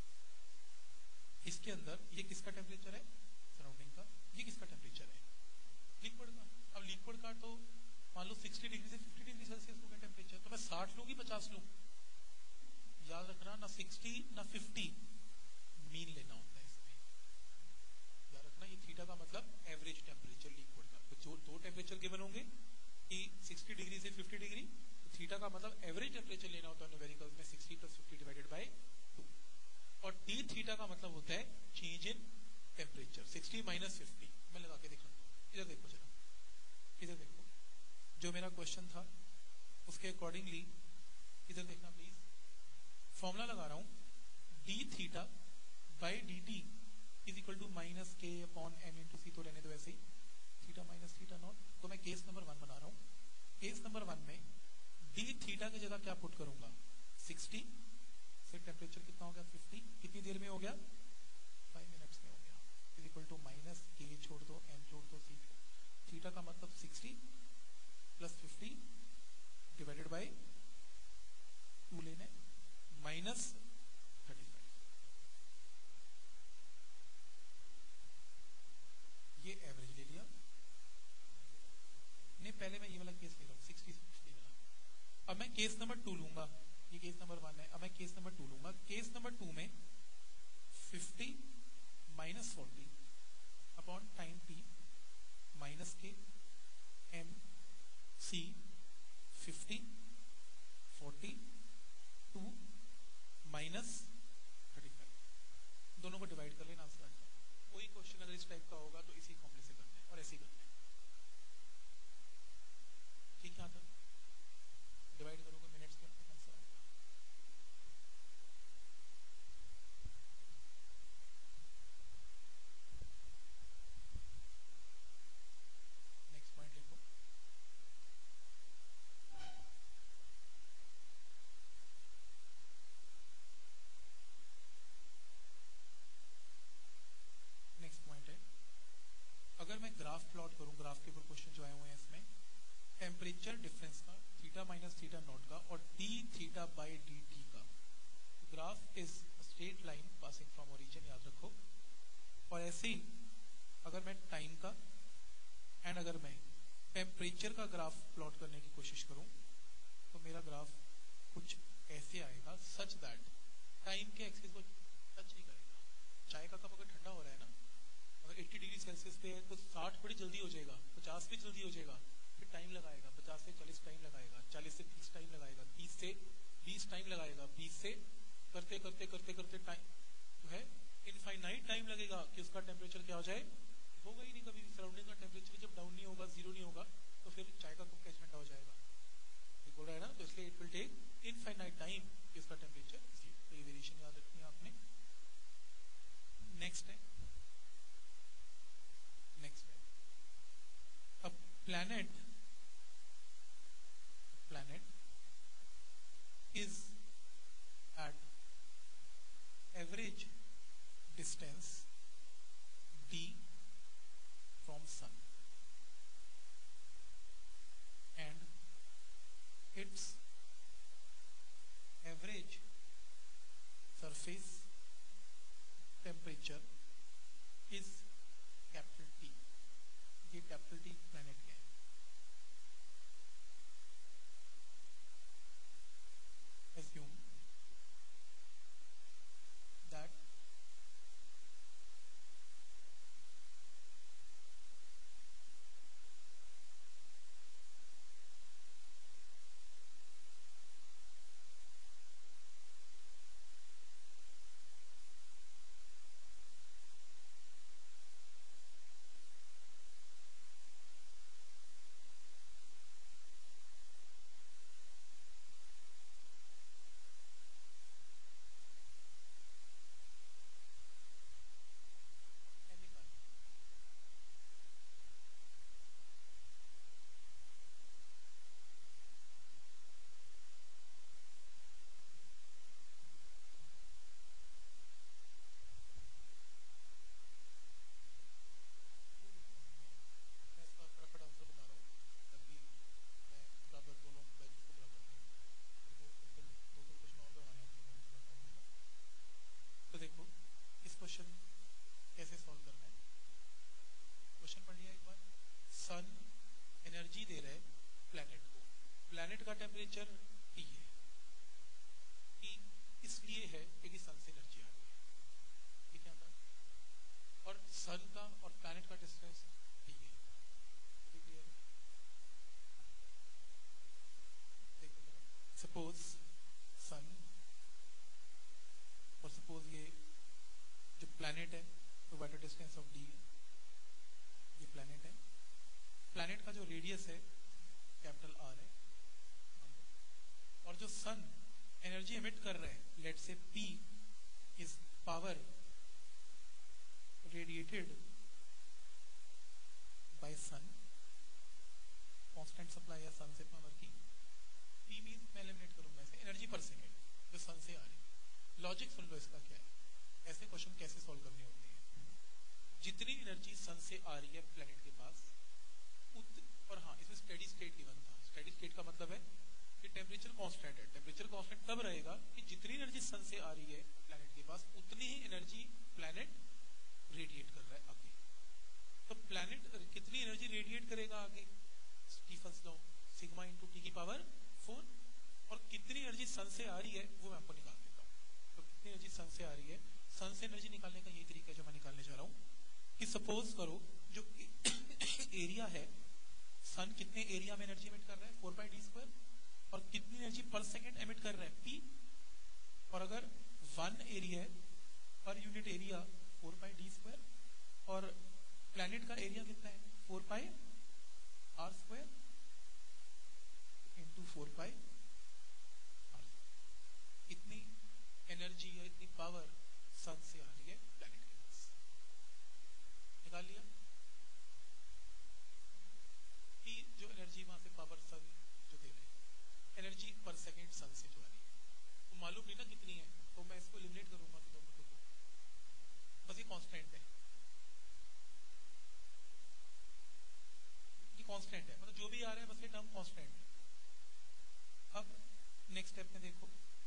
इसके अंदर ये किसका टेम्परेचर है, सराउंडिंग का, ये किसका टेम्परेचर है, लिक्विड का। अब लिक्विड का तो मान लो साठ डिग्री से पचास डिग्री सेल्सियस हो गया टेम्परेचर, तो मैं साठ लूं कि पचास लूं, याद रखना ना साठ ना पचास, मीन लेना होता है इसमें, याद रखना। ये थीटा का मतलब एवरेज टेम्परेचर लिक्विड का, तो जो दो टेम्परेचर गिवन होंगे कि साठ डिग्री से पचास डिग्री, तो थीटा का मतलब एवरेज टेम्परेचर लेना होता है न्यूमेरिकल्स में, साठ प्लस पचास डिवाइडेड बाय टू, और डी थीटा का मतलब होता है चेंज इन टेम्परेचर, साठ माइनस पचास। मैं लगा के दिखाता हूँ, इधर देखो जरा, इधर देखो, जो मेरा क्वेश्चन था उसके अकॉर्डिंगली इधर देखना प्लीज, फॉर्मूला लगा रहा हूं, d theta by D T is equal to minus k upon m into c, तो रहने दो ऐसे ही, थीटा माइनस थीटा नॉट। तो मैं केस नंबर वन बना रहा हूं, केस नंबर वन में डी थीटा की जगह क्या पुट करूंगा, साठ से टेम्परेचर कितना हो गया पचास, कितनी देर में हो गया, फाइव मिनट्स में हो गया, इज इक्वल टू माइनस के छोड़ दो, एम छोड़ दो, सी, थीटा का मतलब साठ प्लस पचास डिवाइडेड बाय टू लेना है, माइनस थर्टी फाइव। ये एवरेज ले लिया, नहीं पहले मैं ये वाला केस ले रहा हूँ, साठ सिक्सटी वाला। अब मैं केस नंबर टू लूंगा, ये केस नंबर वन है, अब मैं केस नंबर टू लूंगा। केस नंबर टू में fifty minus forty upon time t minus के M c fifty forty two minus thirty five, दोनों को डिवाइड कर लेना, आंसर आ जाए। कोई क्वेश्चन अगर इस टाइप का होगा तो इसी फॉर्मूले से करते हैं और ऐसे ही करते हैं, ठीक है। आता डिवाइड करोगे मिनट्स के अंदर आंसर आएगा। प्लॉट करूं ग्राफ के ऊपर क्वेश्चन जो आए हुए हैं इसमें, टेम्परेचर डिफरेंस का थीटा माइनस थीटा नॉट का और D theta by D T का, graph is straight line passing from origin, याद रखो। और ऐसे ही अगर मैं टाइम का एंड अगर मैं टेम्परेचर का ग्राफ प्लॉट करने की कोशिश करूं तो मेरा ग्राफ कुछ ऐसे आएगा, सच दैट टाइम के एक्सिस को टच नहीं करेगा। चाय का कप अगर ठंडा हो रहा है ना, अगर अस्सी डिग्री सेल्सियस पे है तो साठ बड़ी जल्दी हो जाएगा, पचास भी जल्दी हो जाएगा, फिर टाइम लगाएगा, पचास से चालीस टाइम लगाएगा, चालीस से तीस टाइम लगाएगा, तीस से बीस टाइम लगाएगा, बीस से करते करते करते करते टाइम जो है इनफाइनाइट टाइम लगेगा कि उसका टेम्परेचर क्या हो जाए, होगा ही नहीं कभी। सराउंडिंग का टेम्परेचर जब डाउन नहीं होगा, जीरो नहीं होगा, तो फिर चाय का कप कैसे ठंडा हो जाएगा, ठीक बोल रहा है ना। तो इसलिए it will take infinite time कि उसका टेम्परेचर, तो ये वेरिएशन याद रखनी है आपने। नेक्स्ट है नेक्स्ट है a planet planet is at average distance d from sun and its average surface temperature is capital T। ये कैपिटल T प्लैनेट क्या है? Assume that क्वेश्चन कैसे सॉल्व करना है? क्वेश्चन पढ़ लिया एक बार। सन एनर्जी दे रहे प्लैनेट को, प्लैनेट का टेम्परेचर टी है, टी इसलिए है क्योंकि सन से एनर्जी आ रही है, ठीक है। और सन का और प्लैनेट का डिस्टेंस टी है, क्लियर है? देखो सपोज सन और सपोज ये जो प्लैनेट है तो वाटर डिस्टेंस ऑफ डी है, ये प्लैनेट है। प्लैनेट का जो रेडियस है कैपिटल आर है, और जो सन एनर्जी एमिट कर रहे हैं, लेट से P is power radiated by sun, constant supply है सन से पावर की। पी मीन मैं एलिमिनेट करूंगा इसे, एनर्जी पर सेकेंड जो सन से आ रही है। लॉजिक सुन लो इसका क्या है, ऐसे क्वेश्चन कैसे सॉल्व करने होते हैं। जितनी एनर्जी सन से आ रही है प्लैनेट के पास उत, और हाँ इसमें स्टेडी स्टेट गिवन था। स्टेडी स्टेट का मतलब है कि टेम्परेचर कांस्टेंट है। टेम्परेचर कांस्टेंट तब रहेगा कि जितनी एनर्जी सन से आ रही है प्लैनेट के पास उतनी ही एनर्जी प्लैनेट रेडिएट कर रहा है आगे। तो प्लैनेट कितनी एनर्जी रेडिएट करेगा आगे, Stefan's law, sigma into T की पावर फोर। और कितनी एनर्जी सन से आ रही है वो मैं आपको निकाल देता हूँ। तो कितनी एनर्जी सन से आ रही है, सन से एनर्जी निकालने का यही तरीका है जो मैं निकालने जा रहा हूँ कि सपोज करो जो एरिया है, सन कितने एरिया में एनर्जी एमिट कर रहा है, फोर बाई डी स्क्वायर, और कितनी एनर्जी पर सेकेंड एमिट कर रहा है, पी। और अगर वन एरिया है पर unit area four by d square, और प्लैनेट का एरिया कितना है, four pi r square into four pi r. इतनी एनर्जी या इतनी पावर सन से आ रही है प्लैनेट के पास। निकाल लिया कि जो एनर्जी वहां से पावर सन जो दे रहे हैं, एनर्जी पर सेकेंड सन से जो आ रही है वो मालूम नहीं ना कितनी है, तो मैं इसको एलिमिनेट करूंगा तो दोनों को, बस ये कांस्टेंट है। कांस्टेंट है, मतलब जो भी आ रहा है बस ये टर्म कांस्टेंट है। अब नेक्स्ट स्टेप में देखो,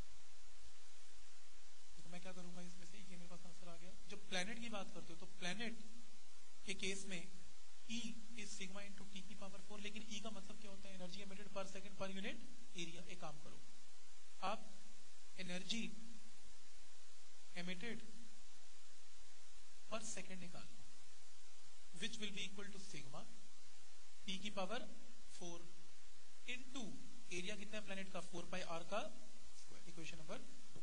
तो मैं क्या करूंगा इसमें से, ये मेरे पास आंसर आ गया। जब प्लेनेट की बात करते हो तो प्लेनेट के केस में E is sigma into T की पावर फोर, लेकिन E का मतलब क्या होता है, energy emitted per second per unit area. एक काम करो, आप एनर्जी एमिटेड पर सेकंड निकाल लो, which will be equal to sigma T की पावर फोर इंटू एरिया कितना है प्लेनेट का, फोर पाई आर का स्क्वायर। इक्वेशन नंबर टू,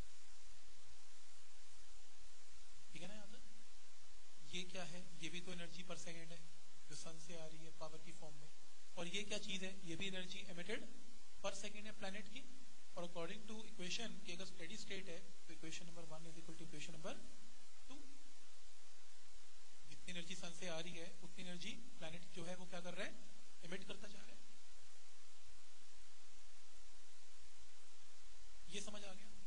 ठीक है ना। यहाँ तक ये क्या है, ये भी तो एनर्जी पर सेकंड है जो सन से आ रही है पावर की फॉर्म में, और ये क्या चीज है, ये भी एनर्जी एमिटेड पर सेकंड है प्लेनेट की। और अकॉर्डिंग टू इक्वेशन कि अगर स्टेडी स्टेट है तो equation number one is equal to equation number two. जितनी एनर्जी सन से आ रही है उतनी एनर्जी प्लेनेट जो है वो क्या कर रहा है, एमिट करता जा रहा है। ये समझ आ गया।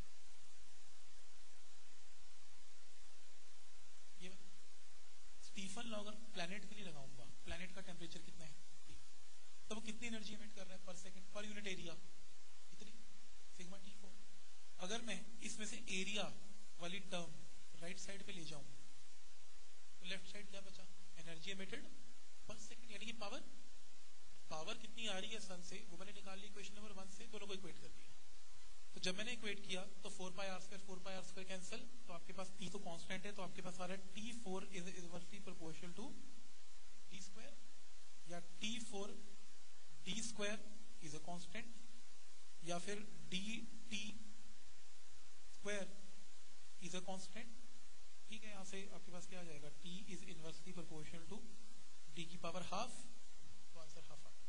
ये स्टीफन लॉ अगर प्लेनेट के लिए लगाऊंगा, प्लेनेट का टेम्परेचर कितना है, तो वो कितनी एनर्जी एमिट कर रहा है per second per unit area, इतनी, सिग्मा टी फोर। अगर मैं इसमें से एरिया वाली टर्म राइट साइड पे ले जाऊं तो लेफ्ट साइड क्या बचा, एनर्जी एमिटेड पर सेकंड, यानी कि पावर, पावर कितनी आ रही है सन से वो मैंने निकाल ली इक्वेशन नंबर वन से, दोनों को इक्वेट कर दिया। तो जब मैंने इक्वेट किया तो four pi r square, four pi r square cancel, तो आपके पास टी तो कांस्टेंट है, तो आपके पास आ रहा है T four is inversely proportional to T square, या T four d square is a constant, या फिर d T square is a constant. ठीक है, यहाँ से आपके पास क्या आ जाएगा, T is inversely proportional to d की पावर हाफ, तो आंसर हाफ आ गया।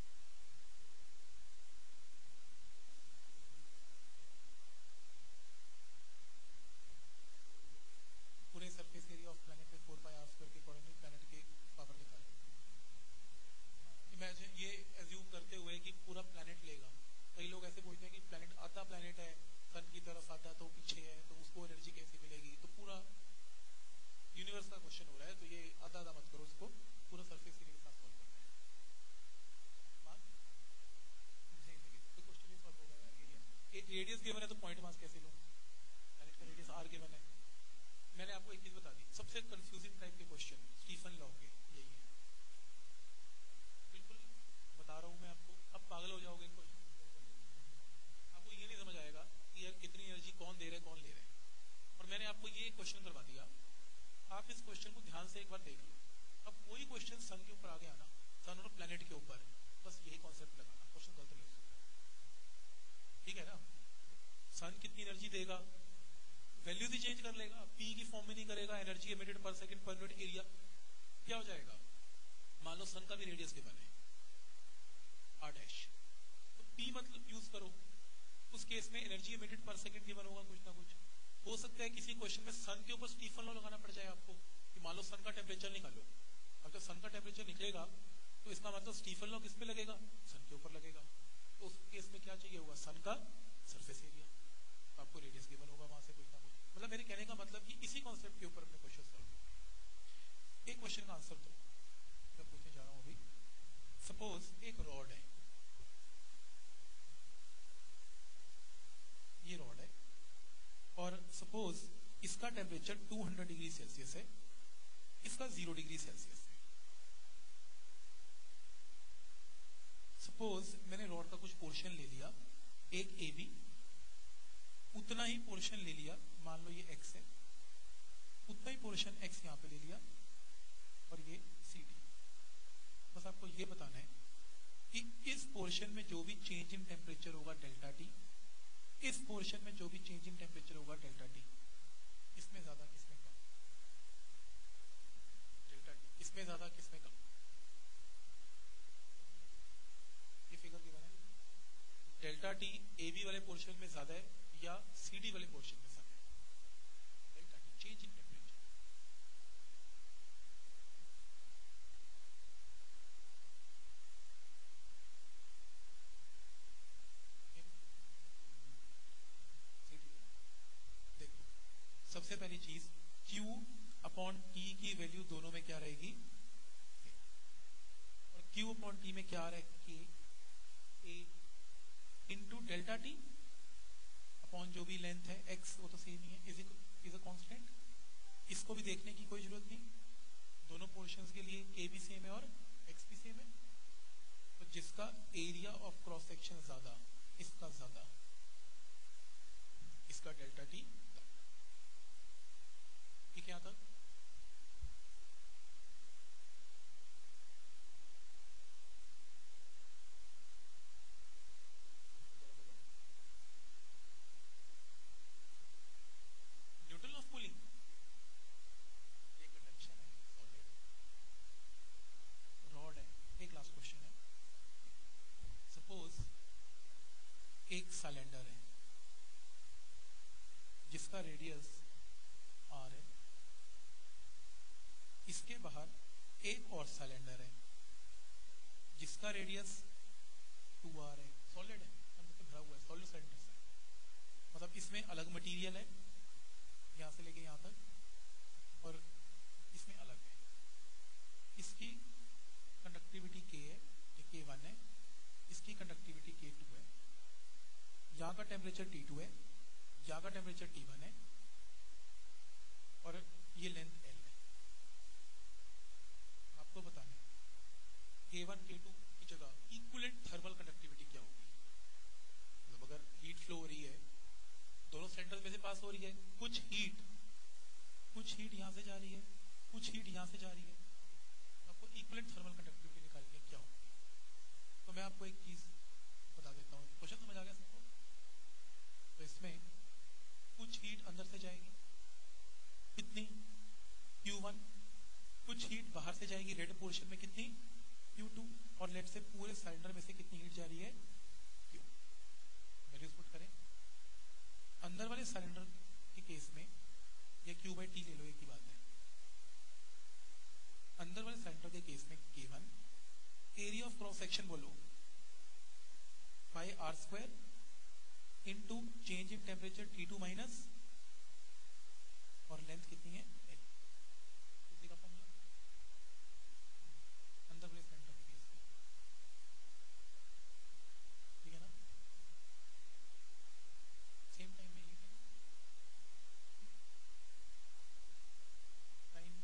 पूरे सरफेस एरिया ऑफ प्लैनेट में फोर पाई आर स्क्वायर के अकॉर्डिंगली प्लैनेट के पावर निकालें। इमेजिन, ये एज्यूम करते हुए कि पूरा प्लैनेट लेगा। कई लोग ऐसे बोलते हैं कि प्लैनेट आधा प्लैनेट है सन की तरफ, आधा तो पीछे है, तो उसको एनर्जी कैसे मिलेगी, तो पूरा यूनिवर्स का क्वेश्चन हो रहा है, तो ये आधा आधा मत करो, उसको पूरा सरफेस एरिया के साथ सॉल्व करना है। तो क्वेश्चन ये सॉल्व होगा यार, एरिया एक रेडियस गिवन है तो पॉइंट मास कैसे लूं, प्लैनेट का रेडियस आर गिवन है। मैंने आपको एक चीज बता दी, सबसे कंफ्यूजिंग टाइप के क्वेश्चन स्टीफन लॉ के यही है, बिल्कुल बता रहा हूं मैं आपको, अब पागल हो जाओगे इन क्वेश्चन, आपको ये नहीं समझ आएगा कि यार कितनी एनर्जी कौन दे रहा है कौन ले रहा है। और मैंने आपको ये क्वेश्चन करवा दिया, आप इस क्वेश्चन को ध्यान से एक बार देख लो। अब कोई क्वेश्चन सन के ऊपर आ गया ना, सन और प्लेनेट के ऊपर, बस यही कॉन्सेप्ट लगाना, क्वेश्चन गलत नहीं हो सकता, ठीक है ना। सन कितनी एनर्जी देगा, वैल्यूज ही चेंज कर लेगा, पी की फॉर्म में नहीं करेगा, energy emitted per second per unit area क्या हो जाएगा। मान लो सन का भी रेडियस गिवन है आर डैश, तो पी मतलब यूज करो, उस केस में energy emitted per second given होगा कुछ ना कुछ। हो सकता है किसी क्वेश्चन में सन के ऊपर स्टीफन लॉ लगाना पड़ जाए आपको, कि मान लो सन का टेम्परेचर निकालो। अब जब सन का टेम्परेचर निकलेगा तो इसका मतलब स्टीफन लॉ किस पे लगेगा, सन के ऊपर लगेगा। तो उस केस में क्या चाहिए होगा, सन का सरफेस एरिया, तो आपको रेडियस गिवन होगा वहां से कुछ ना कुछ। मतलब मेरे कहने का मतलब कि इसी कॉन्सेप्ट के ऊपर अपने क्वेश्चन सॉल्व करें। एक क्वेश्चन का आंसर दो, मैं पूछने जा रहा हूं अभी। सपोज एक रॉड है, ये रॉड है, और सपोज इसका temperature two hundred degree Celsius है, इसका जीरो डिग्री सेल्सियस है। सपोज मैंने रॉड का कुछ पोर्शन ले लिया, एक ए बी, उतना ही पोर्शन ले लिया, मान लो ये एक्स है, उतना ही पोर्शन एक्स यहां पे ले लिया, और ये सी डी। बस आपको ये बताना है कि इस पोर्शन में जो भी चेंज इन टेम्परेचर होगा डेल्टा टी, इस पोर्शन में जो भी चेंज इन टेम्परेचर होगा डेल्टा टी, इसमें ज्यादा किसमें कम, डेल्टा टी इसमें ज्यादा किसमें कम, ये फिगर गिवन है। डेल्टा टी ए बी वाले पोर्शन में ज्यादा है या सी डी वाले पोर्शन में ज्यादा है, delta T change in temperature. देखो सबसे पहली चीज Q अपॉन T की वैल्यू दोनों में क्या रहेगी, और Q अपॉन टी में क्या आ रहा है, k A into delta T upon जो भी लेंथ है एक्स, वो तो सेम ही है, इज इज अ कांस्टेंट। इसको भी देखने की कोई जरूरत नहीं, दोनों पोर्शंस के लिए के भी सेम है और एक्स भी सेम है। तो जिसका एरिया ऑफ क्रॉस सेक्शन ज्यादा, इसका ज्यादा, इसका डेल्टा टी। ठीक है यहां तक? न्यूटन ऑफ कूलिंग, ये कंडक्शन है, सॉलिड रॉड है। एक लास्ट क्वेश्चन है, सपोज एक सिलेंडर है जिसका रेडियस आर है, इसके बाहर एक और सिलेंडर है जिसका रेडियस टू आर है, सॉलिड है, अंदर से भरा हुआ है, सॉलिड सिलेंडर से, मतलब इसमें अलग मटेरियल है यहां से लेके यहां तक, और इसमें अलग है। इसकी कंडक्टिविटी के है, ये के वन है, इसकी कंडक्टिविटी के टू है, यहाँ का टेम्परेचर टी टू है, यहाँ का टेम्परेचर टी वन है, और ये लेंथ एल है। आपको बताना है के वन के टू की जगह इक्विवेलेंट थर्मल कंडक्टिविटी क्या होगी। मतलब अगर हीट फ्लो हो रही है, दोनों सेंटर्स में से पास हो रही है, कुछ हीट कुछ हीट यहां से जा रही है, कुछ हीट यहां से जा रही है, आपको इक्विवेलेंट थर्मल कंडक्टिविटी निकालनी है क्या होगी। तो मैं आपको एक चीज बता देता हूँ, क्वेश्चन समझ आ गया सबको? तो इसमें कुछ हीट अंदर से जाएगी, कितनी, क्यू वन, कुछ हीट बाहर से जाएगी रेड पोर्शन में, कितनी, क्यू टू, और लेट से पूरे सिलेंडर में से कितनी हीट जा रही है, क्यू। वैल्यूज पुट करें। अंदर वाले सिलेंडर के केस में ये क्यू बाई टी ले लो, एक ही बात है। अंदर वाले सिलेंडर के केस में k one, area of cross section बोलो by R square into change in temperature T two minus, और लेंथ कितनी है, एल। इसी का फॉर्मूला अंदर वाले सिलेंडर के केस में, ठीक है ना। सेम टाइम में हीट है, टाइम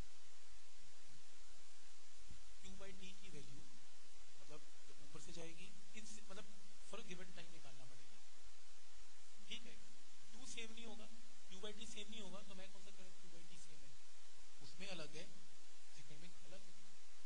क्यू बाई टी की वैल्यू, मतलब जो ऊपर से जाएगी, इन मतलब फॉर गिवन टाइम निकालना पड़ेगा, ठीक है। टू सेम नहीं होगा, क्यू बाई टी सेम नहीं होगा, तो मैं कौन सा करूँ, क्यू बाई टी सेम है, उसमें अलग है, सेकंड में अलग है।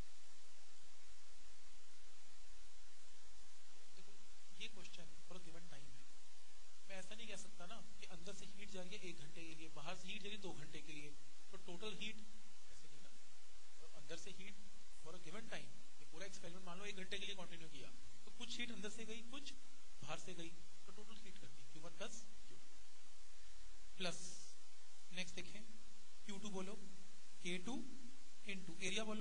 देखो ये क्वेश्चन फॉर गिवन टाइम है, मैं ऐसा नहीं कह सकता ना कि अंदर से हीट जा रही है एक घंटे के लिए, बाहर से हीट जा रही है दो घंटे के लिए, तो टोटल हीट ऐसे नहीं ना। तो अंदर से heat for a given time, ये पूरा एक्सपेरिमेंट मान लो एक घंटे के लिए कंटिन्यू किया, तो कुछ हीट अंदर से गई, कुछ बाहर से गई, तो टोटल हीट करती Q one plus Q plus. Next देखें, क्यू टू बोलो के टू इंटू एरिया बोलो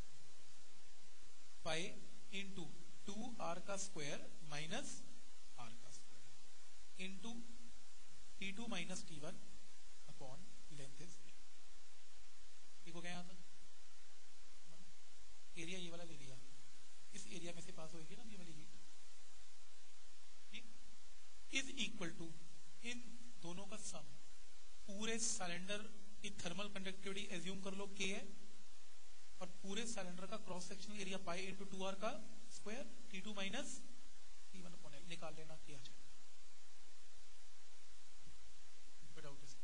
पाई इंटू टू आर का स्क्वायर माइनस आर का square into T two minus T one upon length is, ठीक हो गया यहां तक। एरिया ये वाला ले लिया, इस एरिया में से पास होगी ना ये वाली हीट, ठीक, इज इक्वल टू इन दोनों का सम, पूरे सिलेंडर की थर्मल कंडक्टिविटी एज्यूम कर लो के है, और पूरे सिलेंडर का cross sectional area pi into two R का square T two minus T one upon L निकाल लेना, किया जाएगा विदाउट दिस।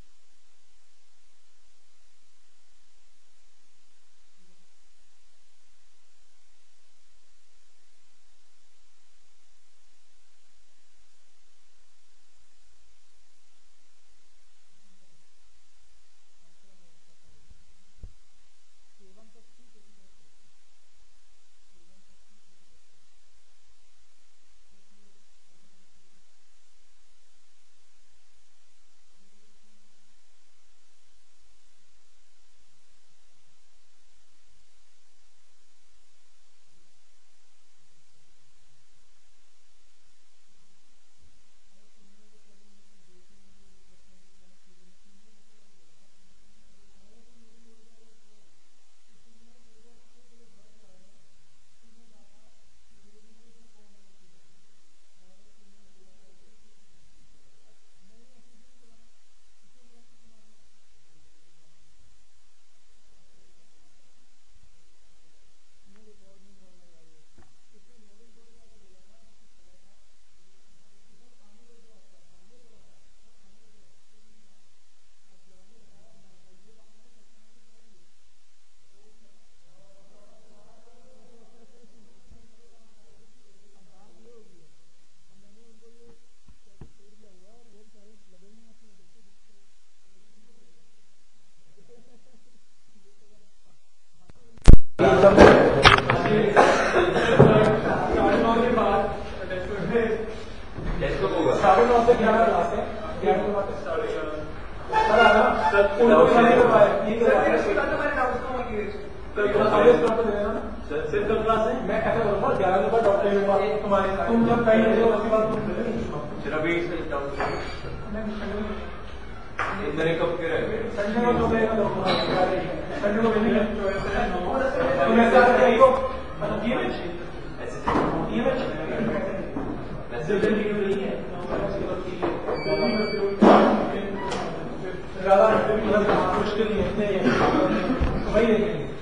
नौ से ग्यारह क्लास है, ग्यारह के बाद साढ़े ग्यारह सर आना सर उनको भी नहीं करवाया ये सर सिर्फ कल क्लास है। मैं ऐसा करूँगा ग्यारह के बाद डॉक्टर लूंगा तुम्हारे तुम जब कहीं नहीं हो उसके बाद तुम फिर अभी इतने कब के रह गए संडे को तो संडे को भी तुम ऐसा करके को मतलब ये मैच ये मैच मैसेज नहीं है ज्यादा मुश्किल नहीं है वही देखेंगे।